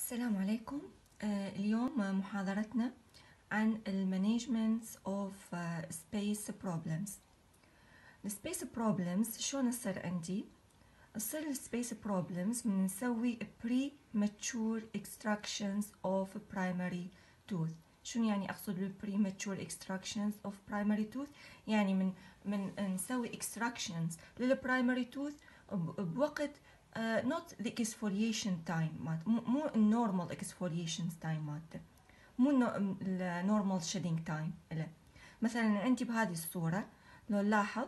السلام عليكم. اليوم محاضرتنا عن المانجمنت اوف سبيس بروبلمز. السبيس بروبلمز شلون تصير عندي؟ تصير السبيس بروبلمز من نسوي premature extractions of primary tooth. شنو يعني اقصد بال premature extractions of primary tooth؟ يعني من نسوي extractions للبرايمري tooth بوقت not the exfoliation time مالته، مو normal exfoliation time مالته، مو normal shedding time له. مثلا عندي بهذه الصورة لو نلاحظ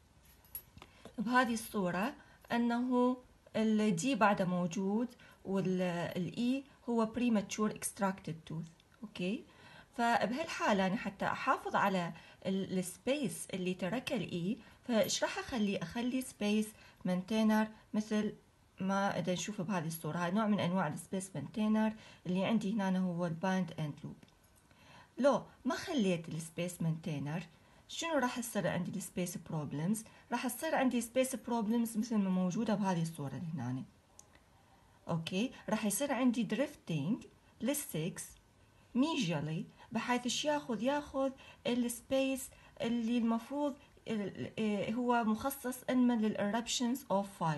بهذه الصورة انه الدي بعده موجود والاي هو premature extracted tooth. اوكي، فبهالحالة انا حتى احافظ على السبيس اللي تركه الاي، فايش راح اخلي سبيس مينتينر مثل ما اذا نشوف بهذه الصورة. هاي نوع من انواع السبيس مينتينر اللي عندي هنا هو الباند اند لوب. لو ما خليت السبيس مينتينر شنو راح يصير عندي؟ السبيس بروبلمز راح تصير عندي سبيس بروبلمز مثل ما موجوده بهذه الصوره اللي هنا. اوكي، راح يصير عندي دريفتنج للسكس ميجالي، بحيث ياخذ السبيس اللي المفروض هو مخصص انما للإربشنز اوف 5.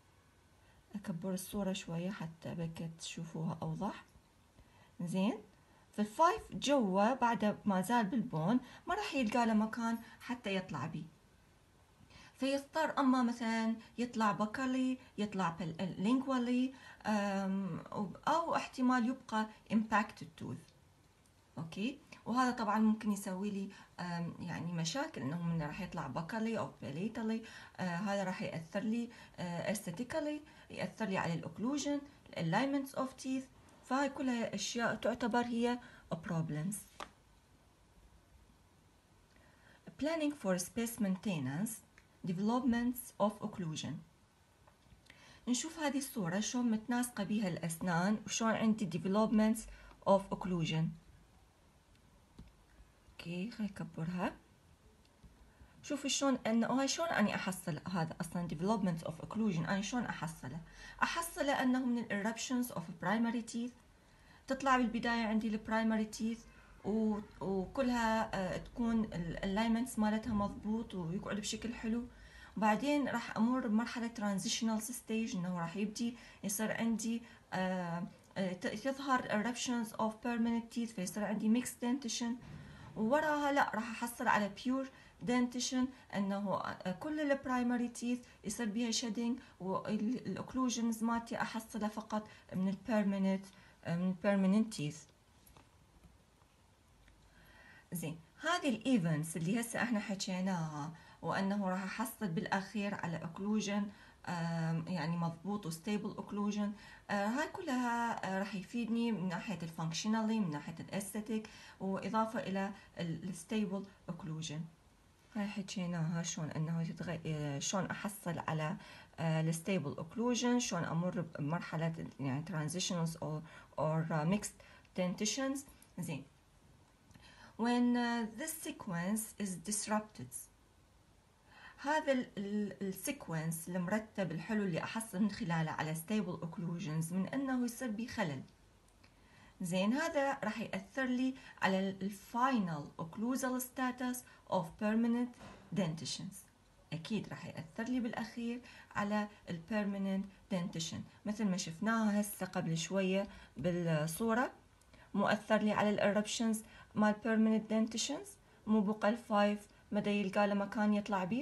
اكبر الصوره شويه حتى بك تشوفوها اوضح. زين، فالفايف جوا بعد ما زال بالبون ما راح يلقى له مكان حتى يطلع بيه، فيضطر اما مثلا يطلع بكالي، يطلع لينجوالي، او احتمال يبقى impacted tooth. اوكي، وهذا طبعا ممكن يسوي لي يعني مشاكل، انه من راح يطلع بكالي او بليتالي. هذا راح ياثر لي aesthetically، ياثر لي على الاوكلوجن، alignments of teeth. فهاي كلها اشياء تعتبر هي problems. Planning for space maintenance developments of occlusion. نشوف هذه الصورة شلون متناسقة بها الأسنان وشلون عندي developments of occlusion. اوكي، خلينا نكبرها. شوفوا شلون انه هاي شلون اني احصل هذا اصلا development of occlusion. اني شلون احصله انه من eruptions of primary teeth. تطلع بالبداية عندي البرايمري تيث وكلها تكون اللايمنتس مالتها مضبوط ويقعد بشكل حلو. وبعدين راح امر بمرحلة ترانزيشنال ستيج، انه راح يبدي يصير عندي تظهر eruptions of permanent teeth، فيصير عندي mixed dentition. ووراها لا، راح احصل على pure dentition، انه كل البرايمري تيث يصير بيها شيدنج، والاوكلوجنز مالتي احصلها فقط من البيرمننت teeth. زين، هذه الايفنتس اللي هسه احنا حكيناها، وانه راح احصل بالاخير على اوكلوجن يعني مضبوط وستيبل اوكلوجن، هاي كلها راح يفيدني من ناحيه الفانكشنالي، من ناحيه الاستاتيك، واضافه الى الستيبل اوكلوجن. هاي حكيناها شلون انه شلون احصل على الستيبل اوكلوجن، شلون امر بمرحله يعني transitions or mixed dentitions. زين، when this sequence is disrupted، هذا السيكونس المرتب الحلو اللي احصل من خلاله على stable occlusions من انه يصير بي خلل. زين، هذا راح يأثر لي على الفاينل occlusal status of permanent dentitions. أكيد راح يأثر لي بالأخير على البيرمننت dentition، مثل ما شفناها هسه قبل شوية بالصورة. مؤثر لي على الإربشنز مال permanent dentitions، مو بقى الفايف مدى يلقى له مكان يطلع بيه.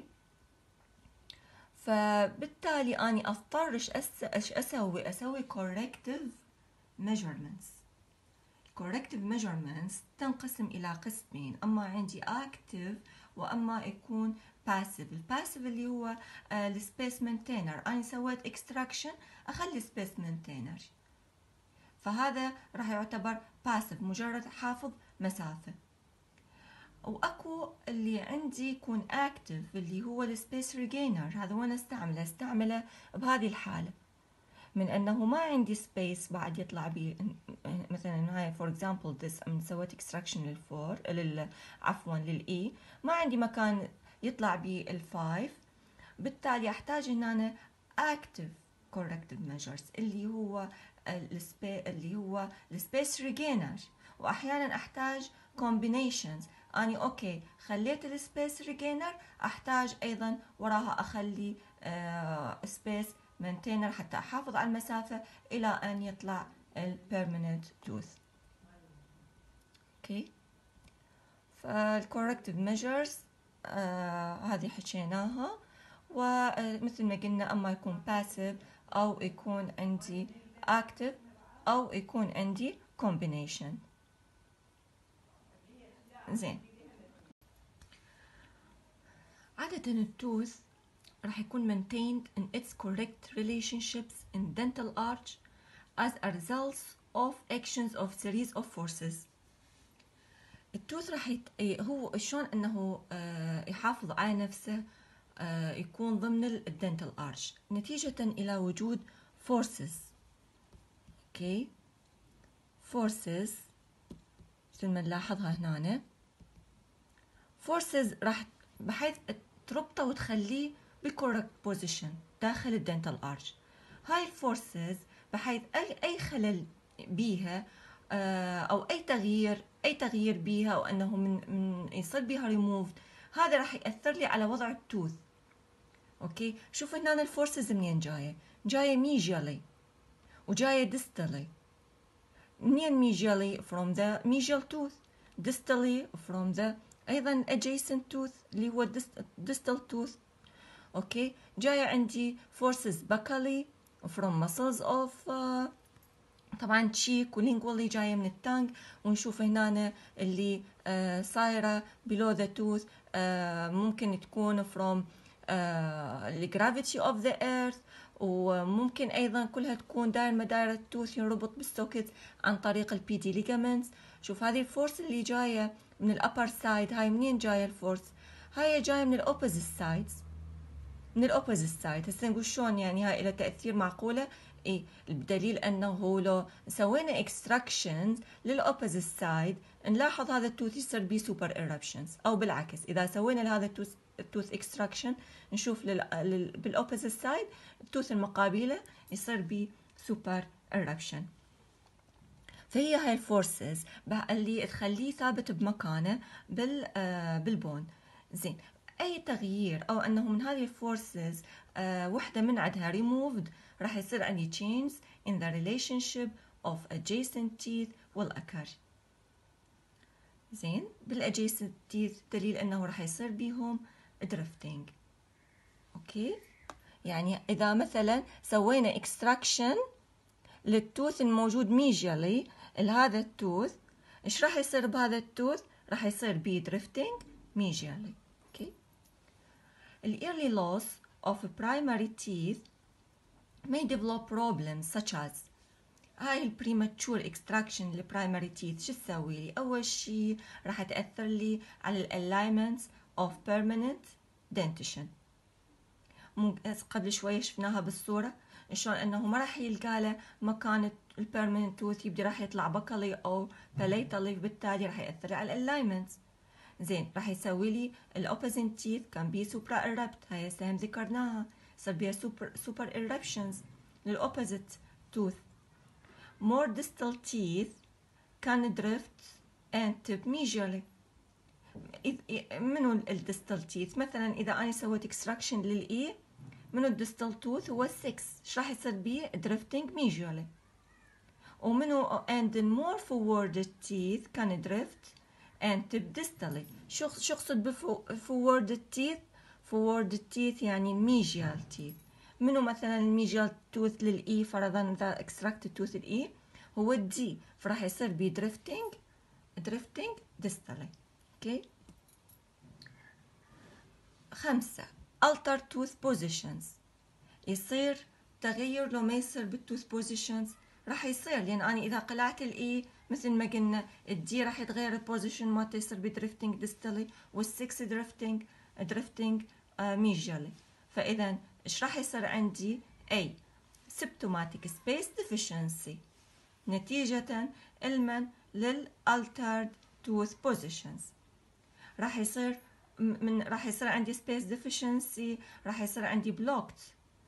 فبالتالي أني أضطر إيش أسوي corrective measurements. corrective measurements تنقسم إلى قسمين، أما عندي active وأما يكون passive. الباسيف اللي هو السبيس مينتينر، أنا سويت extraction أخلي سبيس مينتينر، فهذا راح يعتبر passive، مجرد حافظ مسافة. واكو اللي عندي يكون active اللي هو السبيس ريجينر. هذا وين استعمله بهذه الحالة، من انه ما عندي سبيس بعد يطلع بي. مثلا هاي فور اكزامبل ذس سويت اكستراكشن للفور عفوا للاي، ما عندي مكان يطلع بي الفايف، بالتالي احتاج هنا active corrective measures اللي هو السبيس ريجينر. واحيانا احتاج combinations، اني اوكي خليت السبيس ريجينر، احتاج ايضا وراها اخلي سبيس مينتينر حتى احافظ على المسافة الى ان يطلع البيرمننت توث. اوكي، فالكوركتيف ميجرز هذه حكيناها. ومثل ما قلنا اما يكون passive او يكون عندي active او يكون عندي combination. زين، عادة التوث راح يكون maintained in its correct relationships in dental arch as a result of actions of series of forces. التوث راح هو شلون انه يحافظ على نفسه، يكون ضمن الدنتال ارش نتيجة الى وجود forces. اوكي، forces مثل ما نلاحظها هنا، forces راح بحيث تربطه وتخليه بالكوركت بوزيشن داخل الدنتال ارش. هاي الفورسز بحيث اي خلل بيها او اي تغيير بيها، او انه من يصير بيها ريموف، هذا راح ياثر لي على وضع التوث. اوكي، شوف هنا الفورسز منين جايه ميجيالي وجايه ديستالي. منين ميجيالي؟ from the medial tooth، distally from the ايضا adjacent tooth اللي هو distal tooth. اوكي، جايه عندي forces buccally from muscles of طبعا cheek ولينجولي جايه من التانج. ونشوف هنا اللي صايره below the tooth ممكن تكون from the gravity of the earth، وممكن ايضا كلها تكون داير مدار التوث ينربط بالسوكت عن طريق البي دي ليجامنتس. شوف هذه الفورس اللي جايه من الابر سايد، هاي منين جايه الفورس؟ هاي جايه من الاوبوزيت سايدز، من الاوبوزيت سايد. هسه نقول شلون يعني هاي لها تاثير معقوله؟ اي، بدليل انه لو سوينا اكستراكشنز للاوبوزيت سايد نلاحظ هذا التوث يصير بيه سوبر ايربشنز، او بالعكس اذا سوينا لهذا التوث اكستراكشن نشوف بالاوبوزيت سايد التوث المقابله يصير بيه سوبر ايربشن. فهي هاي الفورسز اللي تخليه ثابت بمكانه بالبون. زين، اي تغيير او انه من هذه الفورسز وحده من عندها removed راح يصير عندي change in the relationship of adjacent teeth will occur. زين، بالadjacent teeth دليل انه راح يصير بيهم drifting. اوكي، يعني اذا مثلا سوينا extraction للتوث الموجود ميجيالي لهذا التوث، ايش راح يصير بهذا التوث؟ راح يصير بيه drifting ميجيالي. اوكي، the early loss of primary teeth may develop problems such as هاي البريماتشور extraction للبرايمري teeth. شو تسوي لي؟ اول شيء راح تاثر لي على الالاينمنت of permanent dentition. قبل شويه شفناها بالصوره شلون انه ما راح يلقى له مكان البيرمننت توث، يبدي راح يطلع بكلي او بليتالي، بالتالي راح ياثر على الالاينمنت. زين، راح يسوي لي الاوبوزيت تيث كان بي سوبرا ايربت، هاي هسه هم ذكرناها، صار بيها سوبر ايربشنز للاوبوزيت توث. more distal teeth can drift and tip medially. منو الديستال تيث؟ مثلا اذا انا سويت اكستراكشن للاي منو الديستال توث هو 6، ايش راح يصير بيه؟ drifting medially. ومنو and more forward teeth can drift and tip distally. شو اقصد بفورورد تيث؟ فورورد تيث يعني الميجيال تيث. منو مثلا الميجيال توث للاي؟ فرضا اذا اكستراكت توث الاي هو الدي، فراح يصير بيه drifting distally. اوكي، 5 alter tooth positions. يصير تغير لو ما يصير بالتوث بوزيشنز؟ راح يصير، لان انا اذا قلعت الاي مثل ما قلنا الدي راح يتغير البوزيشن مالته، يصير بدريفتنج ديستالي، وال6 دريفتنج ميجيالي. فاذا ايش راح يصير عندي؟ اي symptomatic space deficiency نتيجة المن للaltered tooth positions. راح يصير راح يصير عندي space deficiency، راح يصير عندي blocked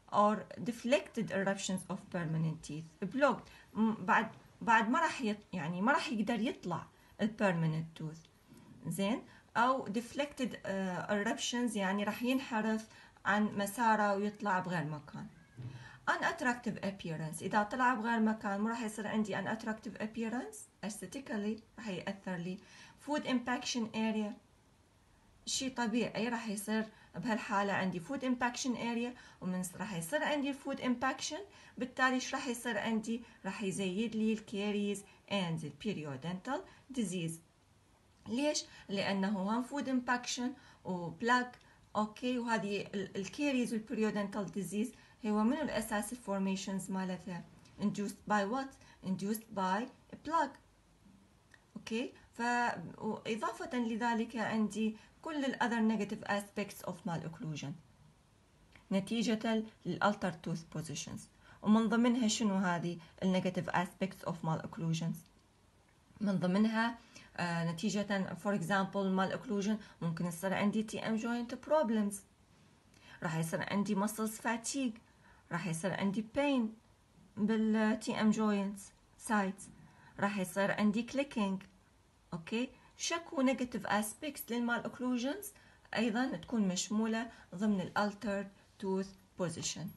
or deflected eruptions of permanent teeth. blocked بعد ما راح يعني ما راح يقدر يطلع permanent tooth. زين، أو deflected eruptions يعني راح ينحرف عن مساره ويطلع بغير مكان. unattractive appearance، إذا طلع بغير مكان مو راح يصير عندي unattractive appearance aesthetically، راح يأثر لي. food impaction area، شيء طبيعي راح يصير بهالحالة عندي food impaction area، ومن راح يصير عندي food impaction بالتالي ايش راح يصير عندي؟ راح يزيد لي الكيريز and periodontal disease. ليش؟ لأنه هم food impaction وبلاك. اوكي، وهذه الكيريز والبريودنتال ديزيز هو منو الأساس الفورميشنز مالتها؟ induced by what؟ induced by plaque. اوكي، فإضافة لذلك عندي كل ال other negative aspects of malocclusion نتيجة للalter tooth positions. ومن ضمنها شنو هذه ال negative aspects of malocclusions؟ من ضمنها نتيجة for example malocclusion ممكن يصير عندي TM joint problems، راح يصير عندي muscles fatigue، راح يصير عندي pain بال TM joints sites، راح يصير عندي clicking. اوكي، شكو negative aspects للmalocclusions ايضا تكون مشمولة ضمن ال altered tooth position.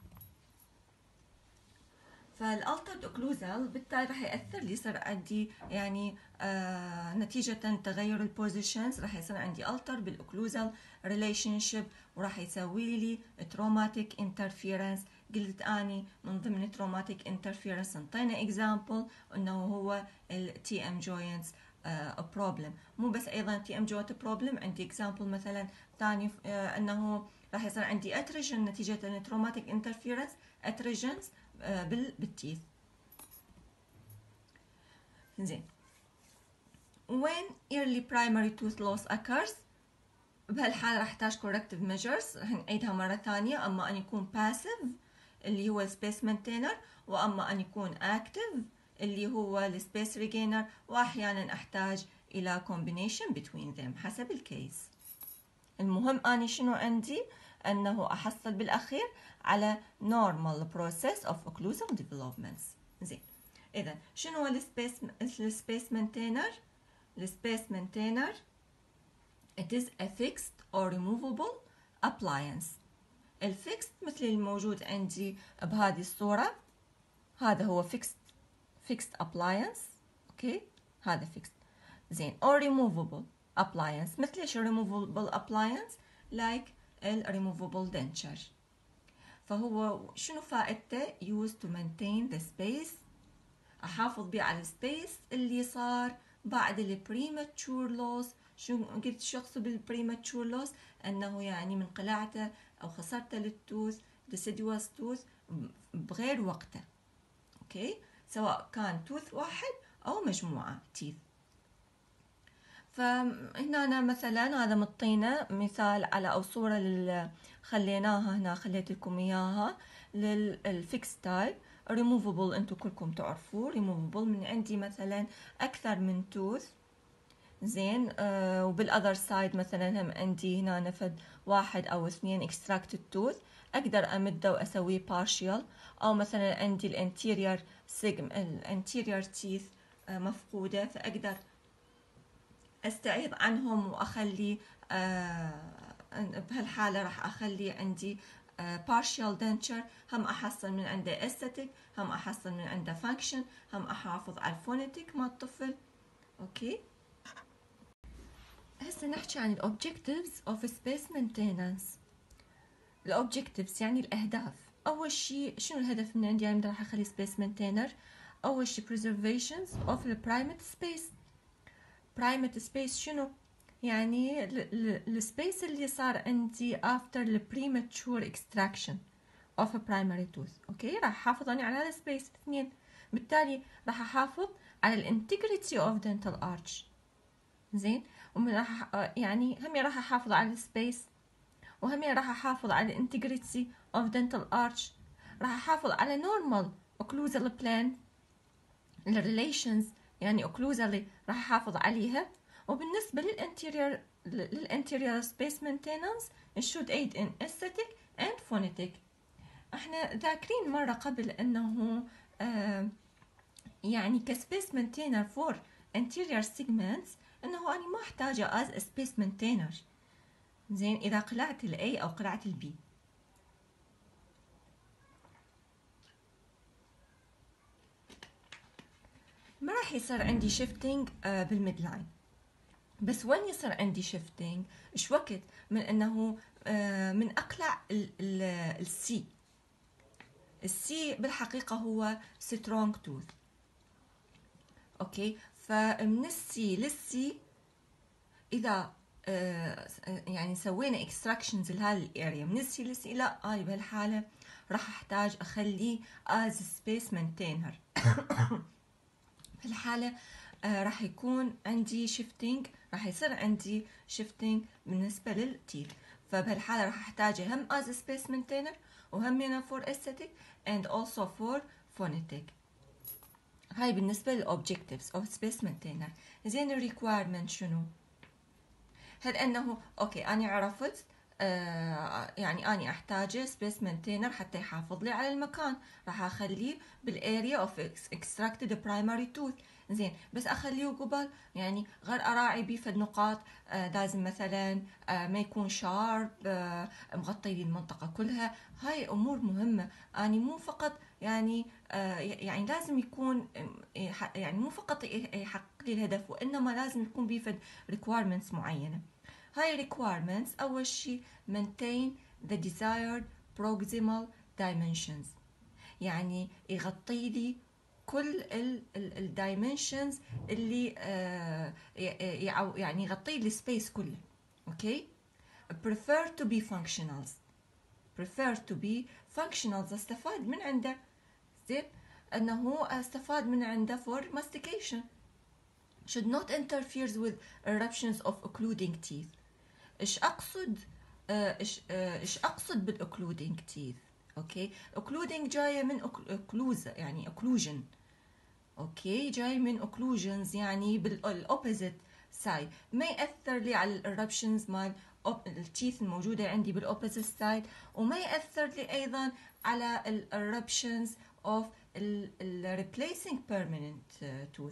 فالالترد اوكلوزال بالتالي راح ياثر لي، يصير عندي يعني نتيجه تغير البوزيشنز راح يصير عندي التر بالاوكلوزال ريليشن شيب، وراح يسوي لي تروماتيك انترفيرنس. قلت اني من ضمن تروماتيك انترفيرنس انطينا اكزامبل انه هو التي ام جوينتس بروبلم. مو بس ايضا تي ام جوينت بروبلم، عندي اكزامبل مثلا ثاني انه راح يصير عندي اتريجن نتيجه التروماتيك انترفيرنس، اتريجنز بالتيث. زين، when early primary tooth loss occurs بهالحالة راح احتاج corrective measures، راح نعيدها مرة ثانية. اما ان يكون passive اللي هو space maintainer، واما ان يكون active اللي هو السبيس ريجينر، واحيانا احتاج الى combination between them حسب الكيس. المهم اني شنو عندي؟ انه احصل بالاخير على normal process of occlusal developments. زين، اذا شنو هو السبيس مينتينر؟ السبيس مينتينر it is a fixed or removable appliance. الفيكست مثل الموجود عندي بهذه الصورة، هذا هو fixed appliance. اوكي، هذا fixed. زين، or removable appliance مثل ايش removable appliance؟ like removable denture. فهو شنو فائدته؟ used to maintain the space، احافظ بيه على السبيس اللي صار بعد البريماتشور لوس. شو قلت شو اقصد بالبريماتشور لوس؟ انه يعني من قلاعته او خسارته للتوث deciduous tooth بغير وقته. اوكي، سواء كان توث واحد او مجموعه تيث. فهنا أنا مثلا هذا مطينا مثال على او صوره خليناها هنا، خليت لكم اياها للفيكس تايب removable. انتم كلكم تعرفوا removable من عندي مثلا اكثر من توث. زين، وبالاذر سايد مثلا هم عندي هنا نفد واحد او اثنين extracted tooth، اقدر امده واسويه partial. او مثلا عندي الانتيريور الانتيريور تيث مفقوده، فاقدر استعيض عنهم واخلي بهالحاله راح اخلي عندي partial denture. هم احصل من عنده aesthetic، هم احصل من عنده function، هم احافظ على الفونيتيك مال الطفل. اوكي، هسه نحكي عن objectives of space maintenance. objectives يعني الاهداف. اول شيء شنو الهدف من عندي؟ يعني راح اخلي space maintainer. اول شيء preservations of the primate space. primate space شنو؟ يعني السبيس اللي صار عندي after the premature extraction of a primary tooth. اوكي، راح احافظ على هذا السبيس. اثنين، بالتالي راح احافظ على الانتجريتي of dental arch. زين، ومن راح يعني هم راح احافظ على السبيس، وهم راح احافظ على الانتجريتي of dental arch. راح احافظ على normal occlusal plane الريليشنز، يعني occlusally راح احافظ عليها. وبالنسبة للانتيريور space maintenance it should aid in aesthetic and phonetic. احنا ذاكرين مرة قبل انه يعني كسبيس مينتينر فور anterior segments انه انا ما احتاجه as a space maintainer. زين اذا قلعت ال A او قلعت ال B ما راح يصير عندي shifting بالميد لاين. بس وين يصير عندي shifting؟ ايش وقت من انه من اقلع السي. السي بالحقيقة هو strong tooth. اوكي، فمن السي للسي اذا يعني سوينا extractions لهذه الاريا من السي للسي، لا انا بهالحالة راح احتاج اخليه as space maintainer. في الحالة راح يكون عندي shifting، راح يصير عندي shifting بالنسبة للتيث. فبهالحالة راح احتاجه هم as a space maintainer وهم هنا for aesthetic and also for phonetic. هاي بالنسبة للobjectives of space maintainer. زين الريكويرمنت شنو؟ هل انه اوكي اني عرفت يعني اني احتاجه سبيس مينتينر حتى يحافظ لي على المكان، راح اخليه بالاريا اوف extracted primary tooth. زين بس اخليه قبل يعني غير اراعي بيه في النقاط لازم مثلا ما يكون شارب مغطي لي المنطقه كلها. هاي امور مهمه، اني مو فقط يعني يعني لازم يكون يعني مو فقط يحقق لي الهدف، وانما لازم يكون بيه في requirements معينه. هاي requirements أول شي maintain the desired proximal dimensions، يعني يغطي لي كل ال dimensions اللي يعني يغطي لي space كله. اوكي، prefer to be functionals. prefer to be functionals استفاد من عنده. زين انه استفاد من عنده for mastication. should not interfere with eruptions of occluding teeth. ايش اقصد ايش اقصد بالاوكلودينج تيث؟ اوكي، اوكلودينج جايه من اوكلوز يعني اوكلوجن. اوكي، جاي من اوكلوجنز يعني بالاوبوزيت سايد، ما ياثر لي على الاربشنز مال التيث الموجوده عندي بالاوبوزيت سايد، وما ياثر لي ايضا على الاربشنز اوف الريبليسنج بيرمننت توث.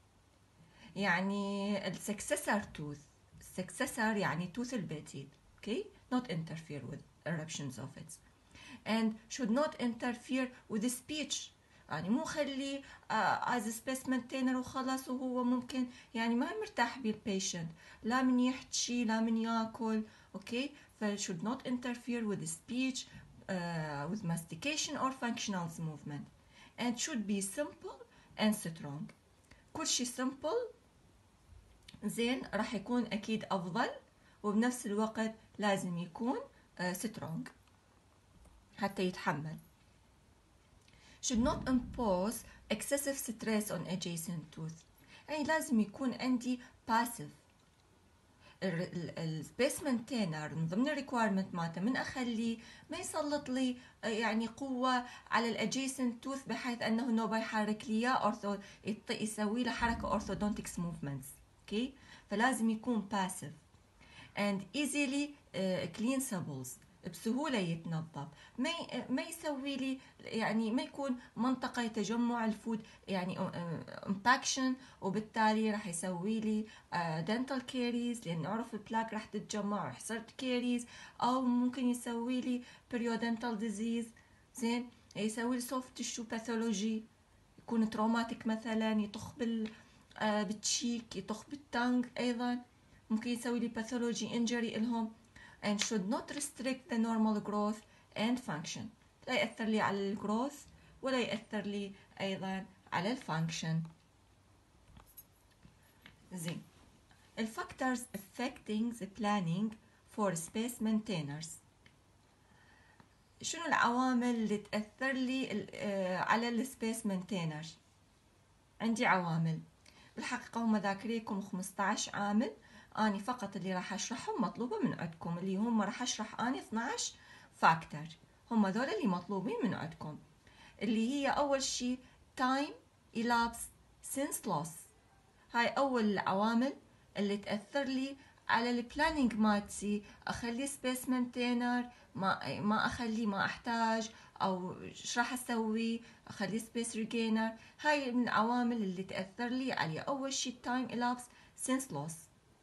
يعني السكسسر توث، successor يعني tooth البتيل. okay, not interfere with eruptions of it and should not interfere with the speech. يعني مو خليه as a space maintainer وخلاص وهو ممكن يعني ما مرتاح بالبيشنت، لا من يحكي لا من ياكل. اوكي، ف should not interfere with the speech with mastication or functional movement and should be simple and strong. كل شيء simple زين راح يكون اكيد افضل، وبنفس الوقت لازم يكون سترونج حتى يتحمل. should not impose excessive stress on adjacent tooth. يعني لازم يكون عندي passive. السبيس مينتينر من ضمن الريكويرمنت مالته من اخليه ما يسلط لي يعني قوه على الادجيسنت توث بحيث انه نوبه يحرك لي اياه يسوي له حركه اورثودونتكس موفمنتس. اوكي، فلازم يكون passive and easily cleansables، بسهولة يتنظف. ما يسوي لي يعني ما يكون منطقة تجمع الفود يعني امباكشن، وبالتالي راح يسوي لي dental caries لأن نعرف البلاك راح تتجمع ويحصل كيريز، أو ممكن يسوي لي periodontal disease. زين يسوي لي soft tissue pathology، يكون تروماتيك مثلا يطخ بالتشيك يطخ بالتانج أيضا، ممكن يسوي لي pathology injury إلهم and should not restrict the normal growth and function. لا يأثر لي على الجروث ولا يأثر لي أيضا على الفانكشن. زين الفاكتورز affecting the planning for space maintainers. شنو العوامل اللي تأثر لي على السبيس مينتينر؟ عندي عوامل بالحقيقة هم ذاكريكم 15 عامل، أنا فقط اللي راح أشرحهم مطلوبة من عندكم، اللي هم راح أشرح أنا 12 فاكتور، هم ذول اللي مطلوبين من عندكم. اللي هي أول شي time elapsed since loss. هاي أول العوامل اللي تأثر لي على البلانينج مالتي، أخلي سبيس مينتينر ما أخلي ما أحتاج، او ايش راح اسوي، اخلي سبيس ريجينر. هاي من العوامل اللي تاثر لي عليه. اول شيء التايم elapsed since loss.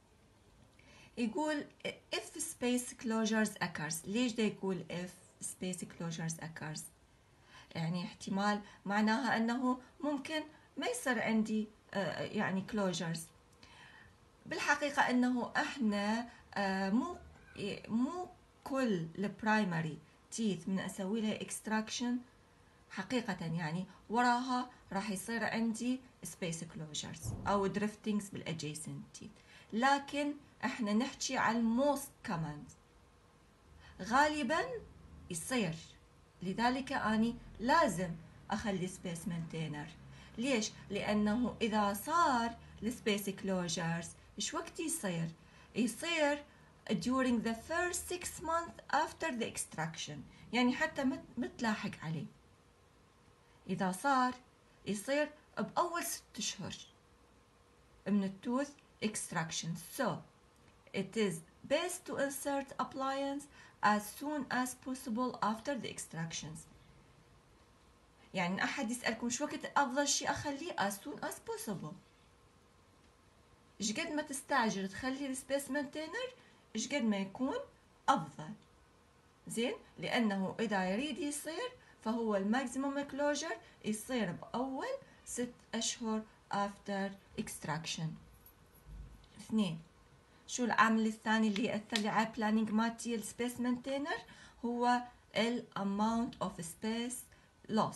يقول if space closures occurs. ليش دا يقول if space closures occurs؟ يعني احتمال معناها انه ممكن ما يصير عندي يعني closures. بالحقيقة انه احنا مو كل البرايمري تيث من اسوي لها اكستراكشن حقيقة يعني وراها راح يصير عندي سبيس كلوجرز او دريفتنجز بالادجيسنت تيث، لكن احنا نحكي على الموست كومن غالبا يصير. لذلك اني لازم اخلي سبيس مينتينر. ليش؟ لانه اذا صار السبيس كلوجرز ايش وقت يصير during the first 6 months after the extraction، يعني حتى متلاحق عليه. إذا صار يصير بأول 6 أشهر من التوث extraction. So it is best to insert appliance as soon as possible after the extractions. يعني أحد يسألكم شو وقت أفضل شيء أخليه as soon as possible. إيش قد ما تستعجل تخلي السبيس مينتينر إيش قد ما يكون أفضل. زين، لأنه إذا يريد يصير فهو الماكسيموم كلوجر يصير بأول 6 أشهر after extraction. 2. شو العامل الثاني اللي يأثر لي على planning مالتي السبيس مينتينر؟ هو ال amount of space loss.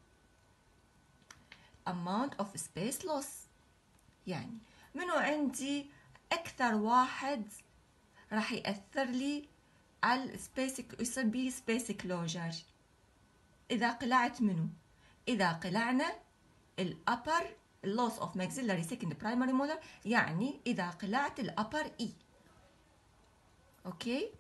amount of space loss يعني منو عندي أكثر واحد راح يأثر لي على السبيس، يصير بي سبيس كلوجر. إذا قلعت منو؟ إذا قلعنا الأبر loss of maxillary second primary molar، يعني إذا قلعت الأبر إي. أوكي؟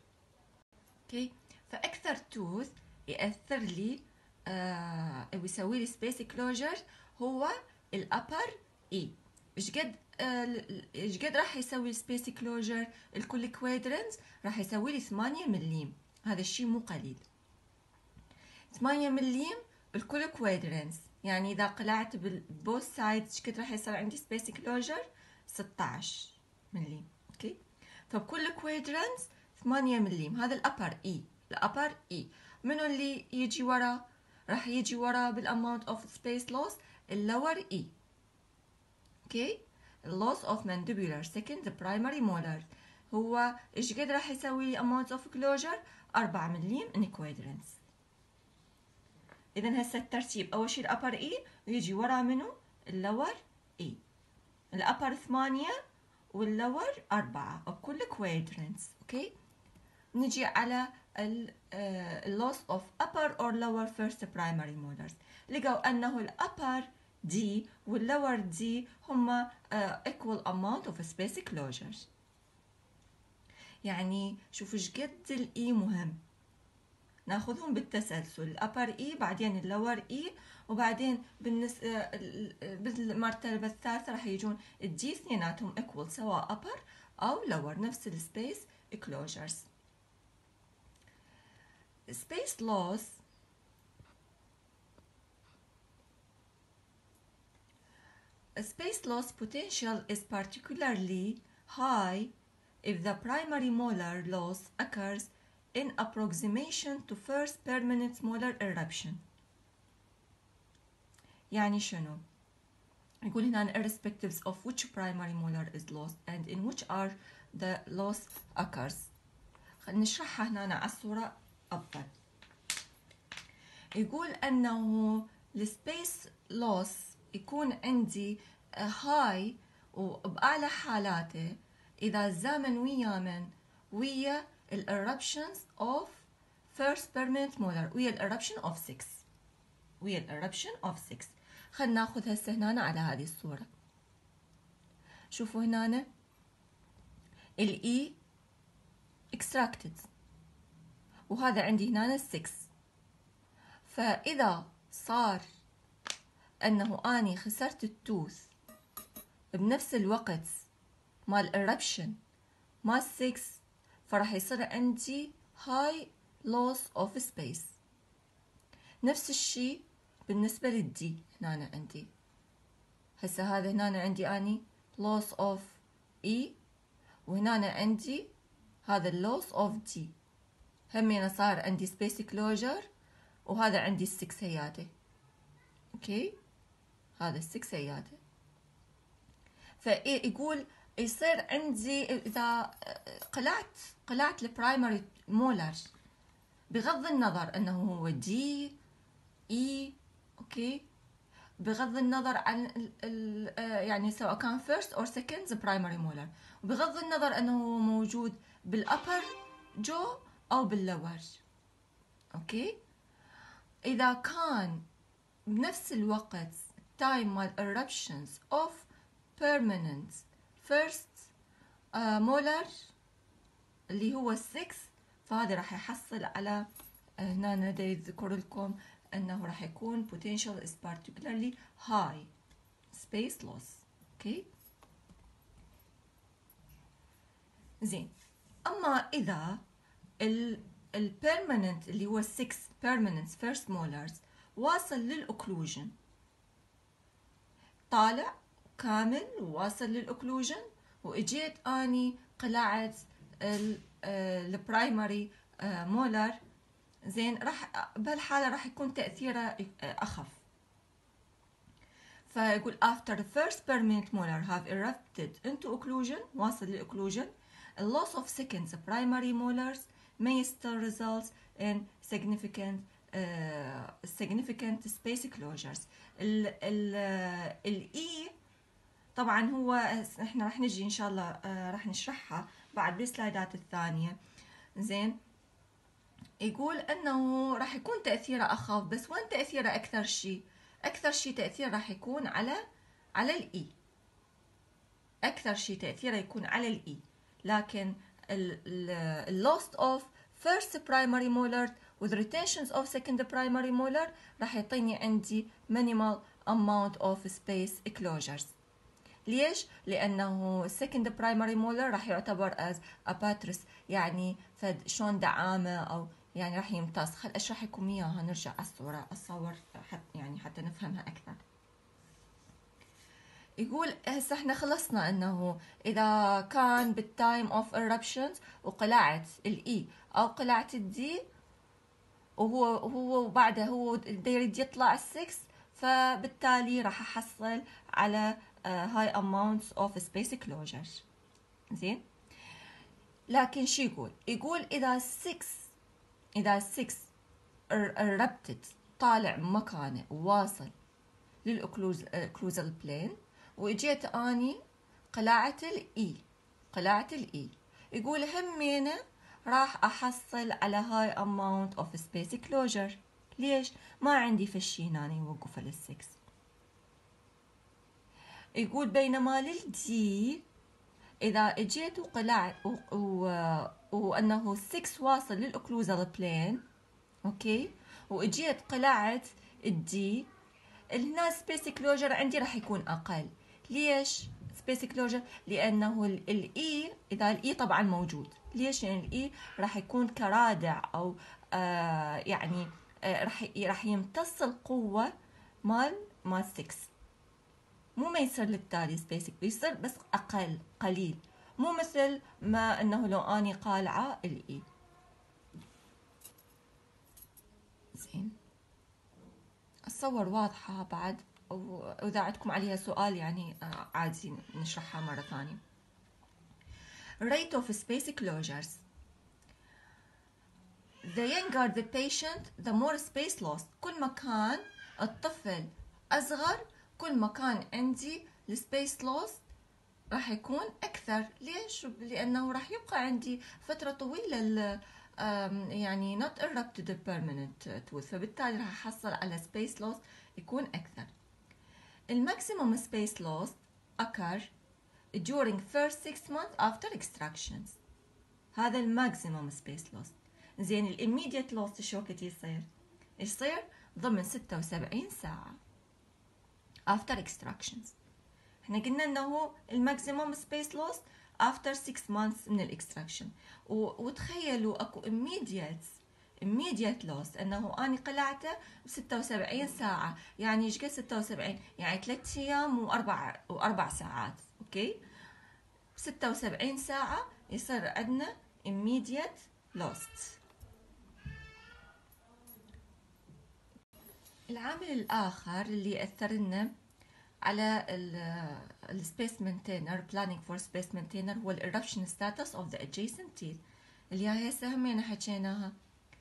فأكثر توث يأثر لي ويسوي لي سبيس كلوجر هو الأبر إي. إيش قد راح يسوي سبيس كلوجر الكل كوادرنز؟ راح يسوي لي 8 مليم. هذا الشيء مو قليل. 8 مليم الكل كوادرنز، يعني إذا قلعت بالبوث سايدز ايش قد راح يصير عندي سبيس كلوجر؟ 16 مليم. اوكي، فبكل كوادرنز 8 مليم. هذا الأبر إي. الأبر إي منو اللي يجي ورا؟ راح يجي ورا بالأماونت أوف سبيس لوس اللور إي. اوكي، loss of mandibular second primary molar هو ايش قد راح يسوي amount of closure؟ 4 مليم in quadrants. اذا هسه الترتيب اول شيء الابر اي ويجي ورا منو؟ اللور اي. الابر 8 واللور 4 بكل quadrants. اوكي، نجي على loss of upper or lower first primary molars. لقوا انه الابر دي واللور دي هما equal amount of space closures. يعني شوفوا ايش قد الاي مهم. ناخذهم بالتسلسل، الابر اي بعدين اللور اي وبعدين بالمرتبة الثالثة راح يجون الدي اثنيناتهم equal سواء upper او lower نفس السبيس closures. space loss space loss potential is particularly high if the primary molar loss occurs in approximation to first permanent molar eruption. يعني شنو؟ يقول هنا irrespective of which primary molar is lost and in which are the loss occurs. خلينا نشرحها هنا على الصورة أفضل. يقول أنه السبيس لوس يكون عندي هاي وبأعلى حالاته إذا الزمن ويا الإربشنز of first permanent molar ويا الإربشن of 6 ويا الإربشن of 6. خلنا ناخذ هسه هنا على هذه الصورة. شوفوا هنا الإي extracted وهذا عندي هنا 6. فإذا صار أنه أني خسرت التوث بنفس الوقت مال eruption مال 6 فراح يصير عندي high loss of space. نفس الشيء بالنسبة للدي. هنا عندي هسه هذا هنا عندي اني loss of E، وهنا عندي هذا loss of D. همينه صار عندي space closure، وهذا عندي السكس هياته. اوكي، هذا السكس هياته. فيقول يصير عندي اذا قلعت البرايمري مولر بغض النظر انه هو دي اي، اوكي، بغض النظر عن يعني سواء كان first or second primary molar، وبغض النظر انه هو موجود بالupper jaw او باللور. اوكي، اذا كان بنفس الوقت time مال eruptions of permanent first molar اللي هو 6، فهذا راح يحصل على هنا دا يذكر لكم انه راح يكون potential is particularly high space loss. اوكي، زين. اما اذا البيرمننت اللي هو 6 permanent first molars واصل للاوكلوجن، طالع كامل وواصل للاوكلوجن، واجيت اني قلعت البرايمري مولر، زين، راح بهالحاله راح يكون تاثيره اخف. فيقول after the first permanent molar have erupted into occlusion، واصل للاوكلوجن، a loss of second primary molars may still result in significant space closures. الاي طبعا هو احنا راح نجي ان شاء الله راح نشرحها بعد بالسلايدات الثانيه. زين، يقول انه راح يكون تاثيره اخف، بس وين تاثيره اكثر شيء؟ اكثر شيء تاثير راح يكون على الاي، اكثر شيء تاثيره يكون على الاي. لكن loss of first primary molar with retentions of second primary molar راح يعطيني عندي minimal amount of space closures. ليش؟ لأنه second primary molar راح يعتبر as a buttress، يعني فد شلون دعامة أو يعني راح يمتص. خل أشرح لكم إياها، نرجع على الصورة أصور حتى نفهمها أكثر. يقول هسه احنا خلصنا انه اذا كان بالتايم اوف eruptions وقلعت الاي او قلعت الدي، وهو بعده هو يريد يطلع السكس، فبالتالي راح احصل على high amounts of space closures. زين، لكن شو يقول اذا 6 erupted طالع مكانه وواصل للأوكلوزال بلين، واجيت اني قلعت الاي، يقول همينه راح احصل على هاي اماونت اوف سبيس كلوجر. ليش؟ ما عندي فشي هنا يوقف للسكس. يقول بينما للدي اذا اجيت وقلعت وانه 6 واصل للاوكلوزال بلين، اوكي، واجيت قلعت الدي، هنا سبيس كلوجر عندي راح يكون اقل. ليش سبيس كلوجر؟ لانه الاي، اذا الاي طبعا موجود، ليش؟ لان الاي راح يكون كرادع او يعني راح يمتص القوه مال 6، مو ما يصير للتالي سبيس، بيصير بس اقل قليل، مو مثل ما انه لو اني قالعه الاي. زين، الصور واضحة بعد، وإذا عندكم عليها سؤال يعني عادي نشرحها مرة ثانية. Rate of space closures. The younger the patient the more space loss. كل ما كان الطفل أصغر كل ما كان عندي السبيس loss راح يكون أكثر. ليش؟ لأنه راح يبقى عندي فترة طويلة يعني not erupted permanent tooth، فبالتالي راح أحصل على space loss يكون أكثر. الماكسيموم space loss occur during first 6 months after extractions. هذا الماكسيموم space loss. زين، الإميديت loss شو وقت يصير ضمن 76 ساعة after extractions. احنا قلنا انه الماكسيموم space loss after 6 months من الاكستراكشن، وتخيلوا اكو immediate immediate loss انه اني قلعته ب 76 ساعة. يعني ايش قد 76؟ يعني 3 ايام واربع ساعات. اوكي، 76 ساعة يصير عندنا immediate loss. العامل الآخر اللي يأثر لنا على السبيس مينتينر planning for space maintainer هو الإربشن status of the adjacent teeth، اللي هي هسه همينة حكيناها،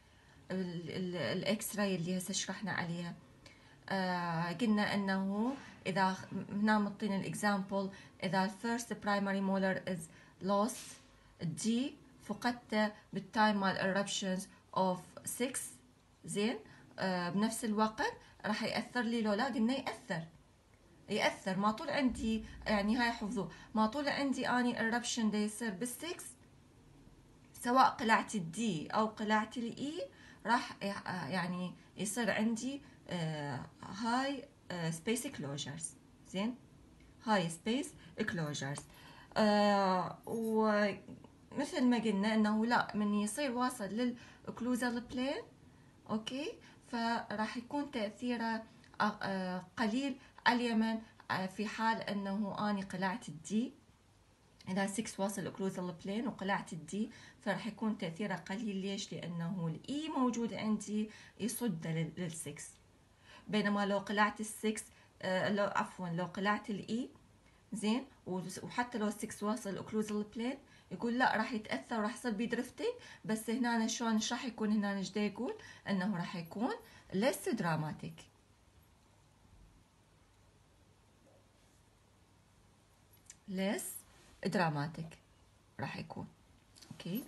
الاكس راي اللي هسه شرحنا عليها. قلنا انه اذا هنا مطين الاكزامبل، اذا الفيرست برايمري مولر از لوس دي فقدته بالتايم مال eruptions اوف 6، زين بنفس الوقت راح ياثر لي لو لا؟ قلنا ياثر ما طول عندي، يعني هاي حفظوه، ما طول عندي اني eruption دا يصير بالسكس، سواء قلعت الدي او قلعت الاي راح يعني يصير عندي هاي سبيس كلوجرز. زين، هاي سبيس كلوجرز. ومثل ما قلنا انه لا، من يصير واصل للكلوزال بلين اوكي، فراح يكون تاثيره قليل على اليمن في حال انه اني قلعت الدي. اذا 6 واصل اوكلوزال بلين وقلعت الدي فراح يكون تاثيره قليل. ليش؟ لانه الاي موجود عندي يصد لل6، بينما لو قلعت ال6 لو عفوا لو قلعت الاي زين وحتى لو 6 واصل اوكلوزال بلين يقول لا راح يتاثر وراح يصير بيدرفتنج. بس هنا شلون ايش راح يكون؟ هنا ايش دا يقول؟ انه راح يكون less dramatic. less dramatic راح يكون. اوكي،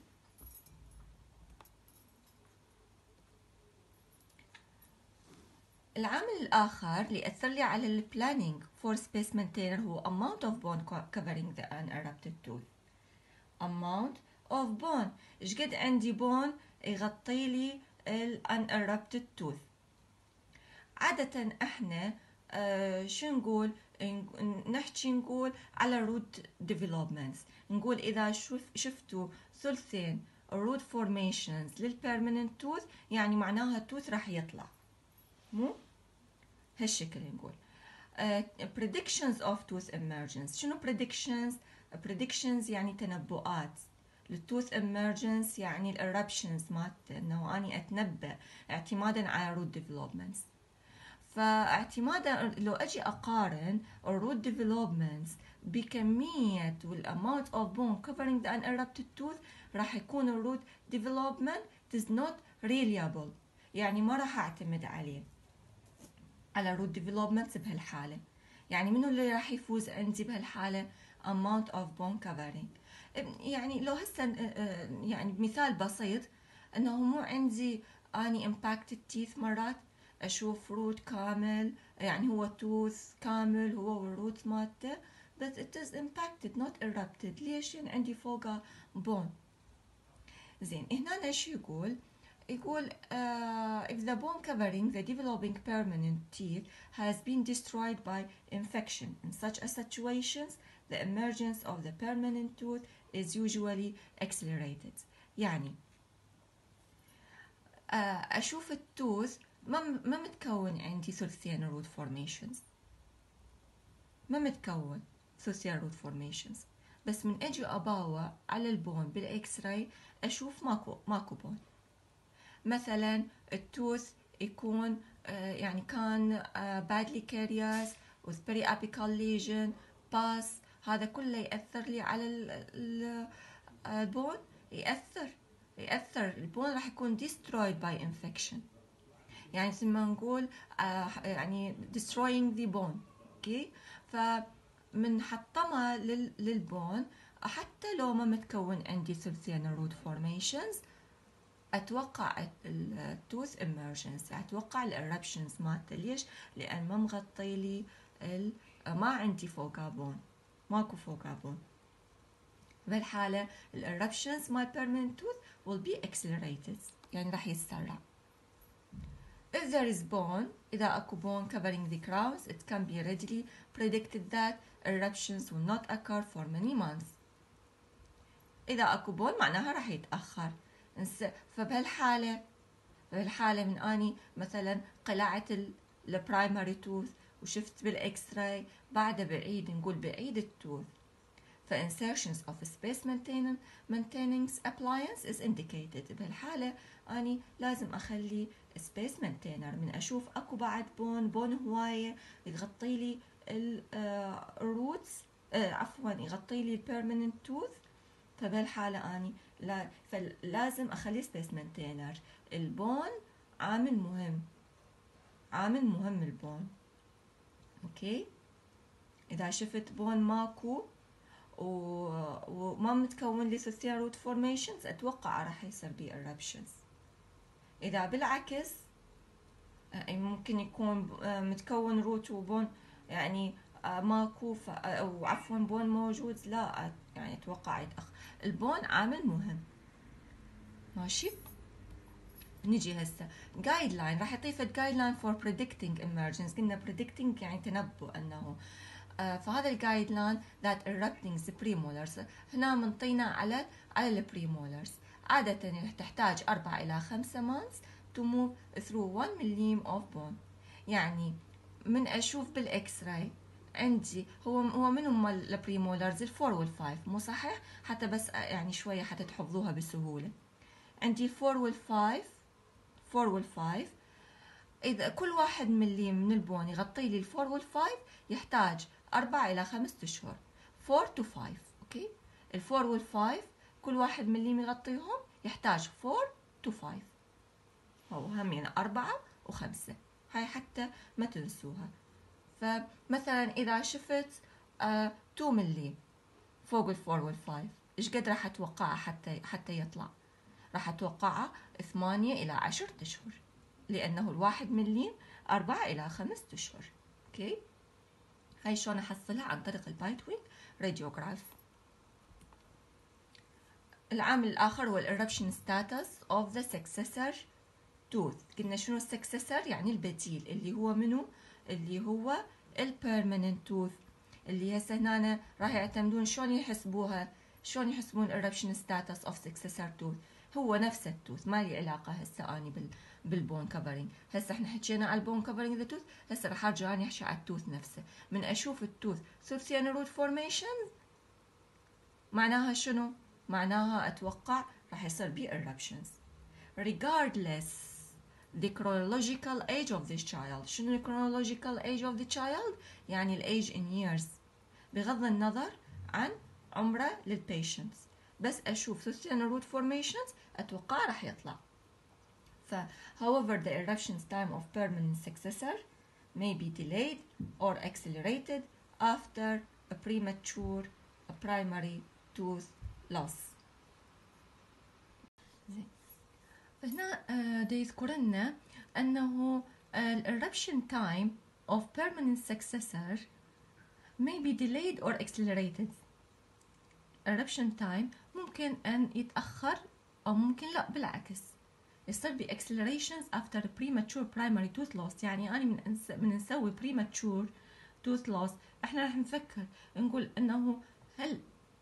العامل الآخر اللي يأثر لي على البلانينج فور سبيس مينتينر هو amount of bone covering the unerupted tooth. amount of bone، ايش قد عندي بون يغطي لي ال unerupted tooth. عادة احنا شو نقول؟ نقول على root developments، نقول إذا شفتوا ثلثين root formations للpermanent tooth يعني معناها التوث راح يطلع، مو هالشكل نقول. predictions of tooth emergence. شنو predictions؟ predictions يعني تنبؤات. للtooth emergence يعني الاربشنز مالته، انه اني اتنبأ اعتمادا على root developments. فاعتمادا لو اجي اقارن الروت developments بكمية والamount of bone covering the unerupted tooth راح يكون الروت development is not reliable، يعني ما راح اعتمد عليه على root development بهالحالة. يعني منو اللي راح يفوز عندي بهالحالة؟ amount of bone covering. يعني لو هسه يعني بمثال بسيط انه مو عندي اني impacted teeth مرات اشوف روت كامل، يعني هو توث كامل هو والروت مالته but it is impacted not erupted. ليش؟ يعني عندي فوقه بون. زين هنا ايش يقول؟ يقول if the bone covering the developing permanent teeth has been destroyed by infection in such a situations the emergence of the permanent tooth is usually accelerated. يعني اشوف التوث ما متكون عندي ثلثين root formations، ما متكون ثلثين root formations، بس من اجي اباوع على البون بالاكس راي اشوف ماكو بون. مثلا التوث يكون يعني كان badly caries with periapical lesion pus، هذا كله يأثر لي على البون. يأثر البون راح يكون destroyed by infection، يعني مثل ما نقول يعني destroying the bone. اوكي، فمن حطمها للبون حتى لو ما متكون عندي ثلثين root formations اتوقع التوث emergence، اتوقع الاربشنز مالته. ليش؟ لان ما مغطي لي ما عندي فوقها بون، ماكو فوقها بون. بهالحالة الاربشنز مال permanent tooth will be accelerated، يعني راح يتسرع. If there is bone، إذا أكو bone covering the crowns it can be readily predicted that eruptions will not occur for many months. إذا أكو bone معناها راح يتأخر. فبهالحالة الحالة من اني مثلا قلعت البرايمري توث وشفت بالاكس راي، بعدها بعيد التوث. ف insertions of space maintaining appliance is indicated. بهالحالة اني لازم اخلي space maintainer من اشوف اكو بعد بون هواية يغطي لي الروتس، عفوا يغطي لي البيرمننت توث. فبهالحالة اني فلازم اخلي space maintainer. البون عامل مهم البون. اوكي، اذا شفت بون ماكو وما متكون لي سوسيال روت فورميشنز، اتوقع راح يصير بي eruptions. اذا بالعكس ممكن يكون متكون روت وبون يعني ماكو او عفوا بون موجود، لا يعني اتوقع يتأخر. البون عامل مهم. ماشي، نجي هسه جايد لاين، راح يضيف جايد لاين فور بريدكتنج emergence. قلنا predicting يعني تنبؤ انه فهذا الجايد لاين that erupting the premolars هنا منطينا على البريمولرز. عادة تحتاج 4 إلى 5 months to move through 1 مليم of bone. يعني من أشوف بالإكس راي عندي هو من هم البريمولرز؟ الفور والفايف، مو صحيح؟ حتى بس يعني شوية حتى تحفظوها بسهولة. عندي الفور والفايف، إذا كل واحد مليم من البون يغطي لي الفور والفايف يحتاج 4 إلى 5 أشهر. 4 to 5. أوكي، الفور والفايف كل واحد مليم يغطيهم يحتاج 4 to 5. أو همين 4 و5، هاي حتى ما تنسوها. فمثلا إذا شفت 2 مليم فوق الفور والفايف، إيش قد راح أتوقعها حتى يطلع؟ راح أتوقعها 8 إلى 10 أشهر، لأنه الواحد مليم 4 إلى 5 أشهر. أوكي، هاي شلون أحصلها؟ عن طريق البايت وينج راديوغراف. العامل الآخر هو الإربشن ستاتس أوف ذا سكسسر توث. قلنا شنو السكسسر؟ يعني البديل، اللي هو منو؟ اللي هو البيرمننت توث، اللي هسه هنا راح يعتمدون شلون يحسبون الإربشن ستاتس أوف سكسسر توث. هو نفس التوث، ما لي علاقة هسه أني بالبون كفرينج. هسه احنا حكينا على البون كفرينج ذا توث، هسه راح ارجع اني احكي على التوث نفسه. من اشوف التوث سوسيان روت فورميشن، معناها شنو؟ معناها اتوقع راح يصير بي eruptions regardless the chronological age of this child. شنو ال chronological age of the child؟ يعني ال age in years، بغض النظر عن عمره للبيشنتس. بس اشوف سوسيان روت فورميشنز اتوقع راح يطلع. however the eruptions time of permanent successor may be delayed or accelerated after a premature primary tooth loss. هنا دا يذكر لنا أنه eruption time of permanent successor may be delayed or accelerated. eruption time ممكن أن يتأخر أو ممكن لا بالعكس يصير ب accelerations after premature primary tooth loss. يعني أنا من نسوي premature tooth loss احنا راح نفكر نقول انه هل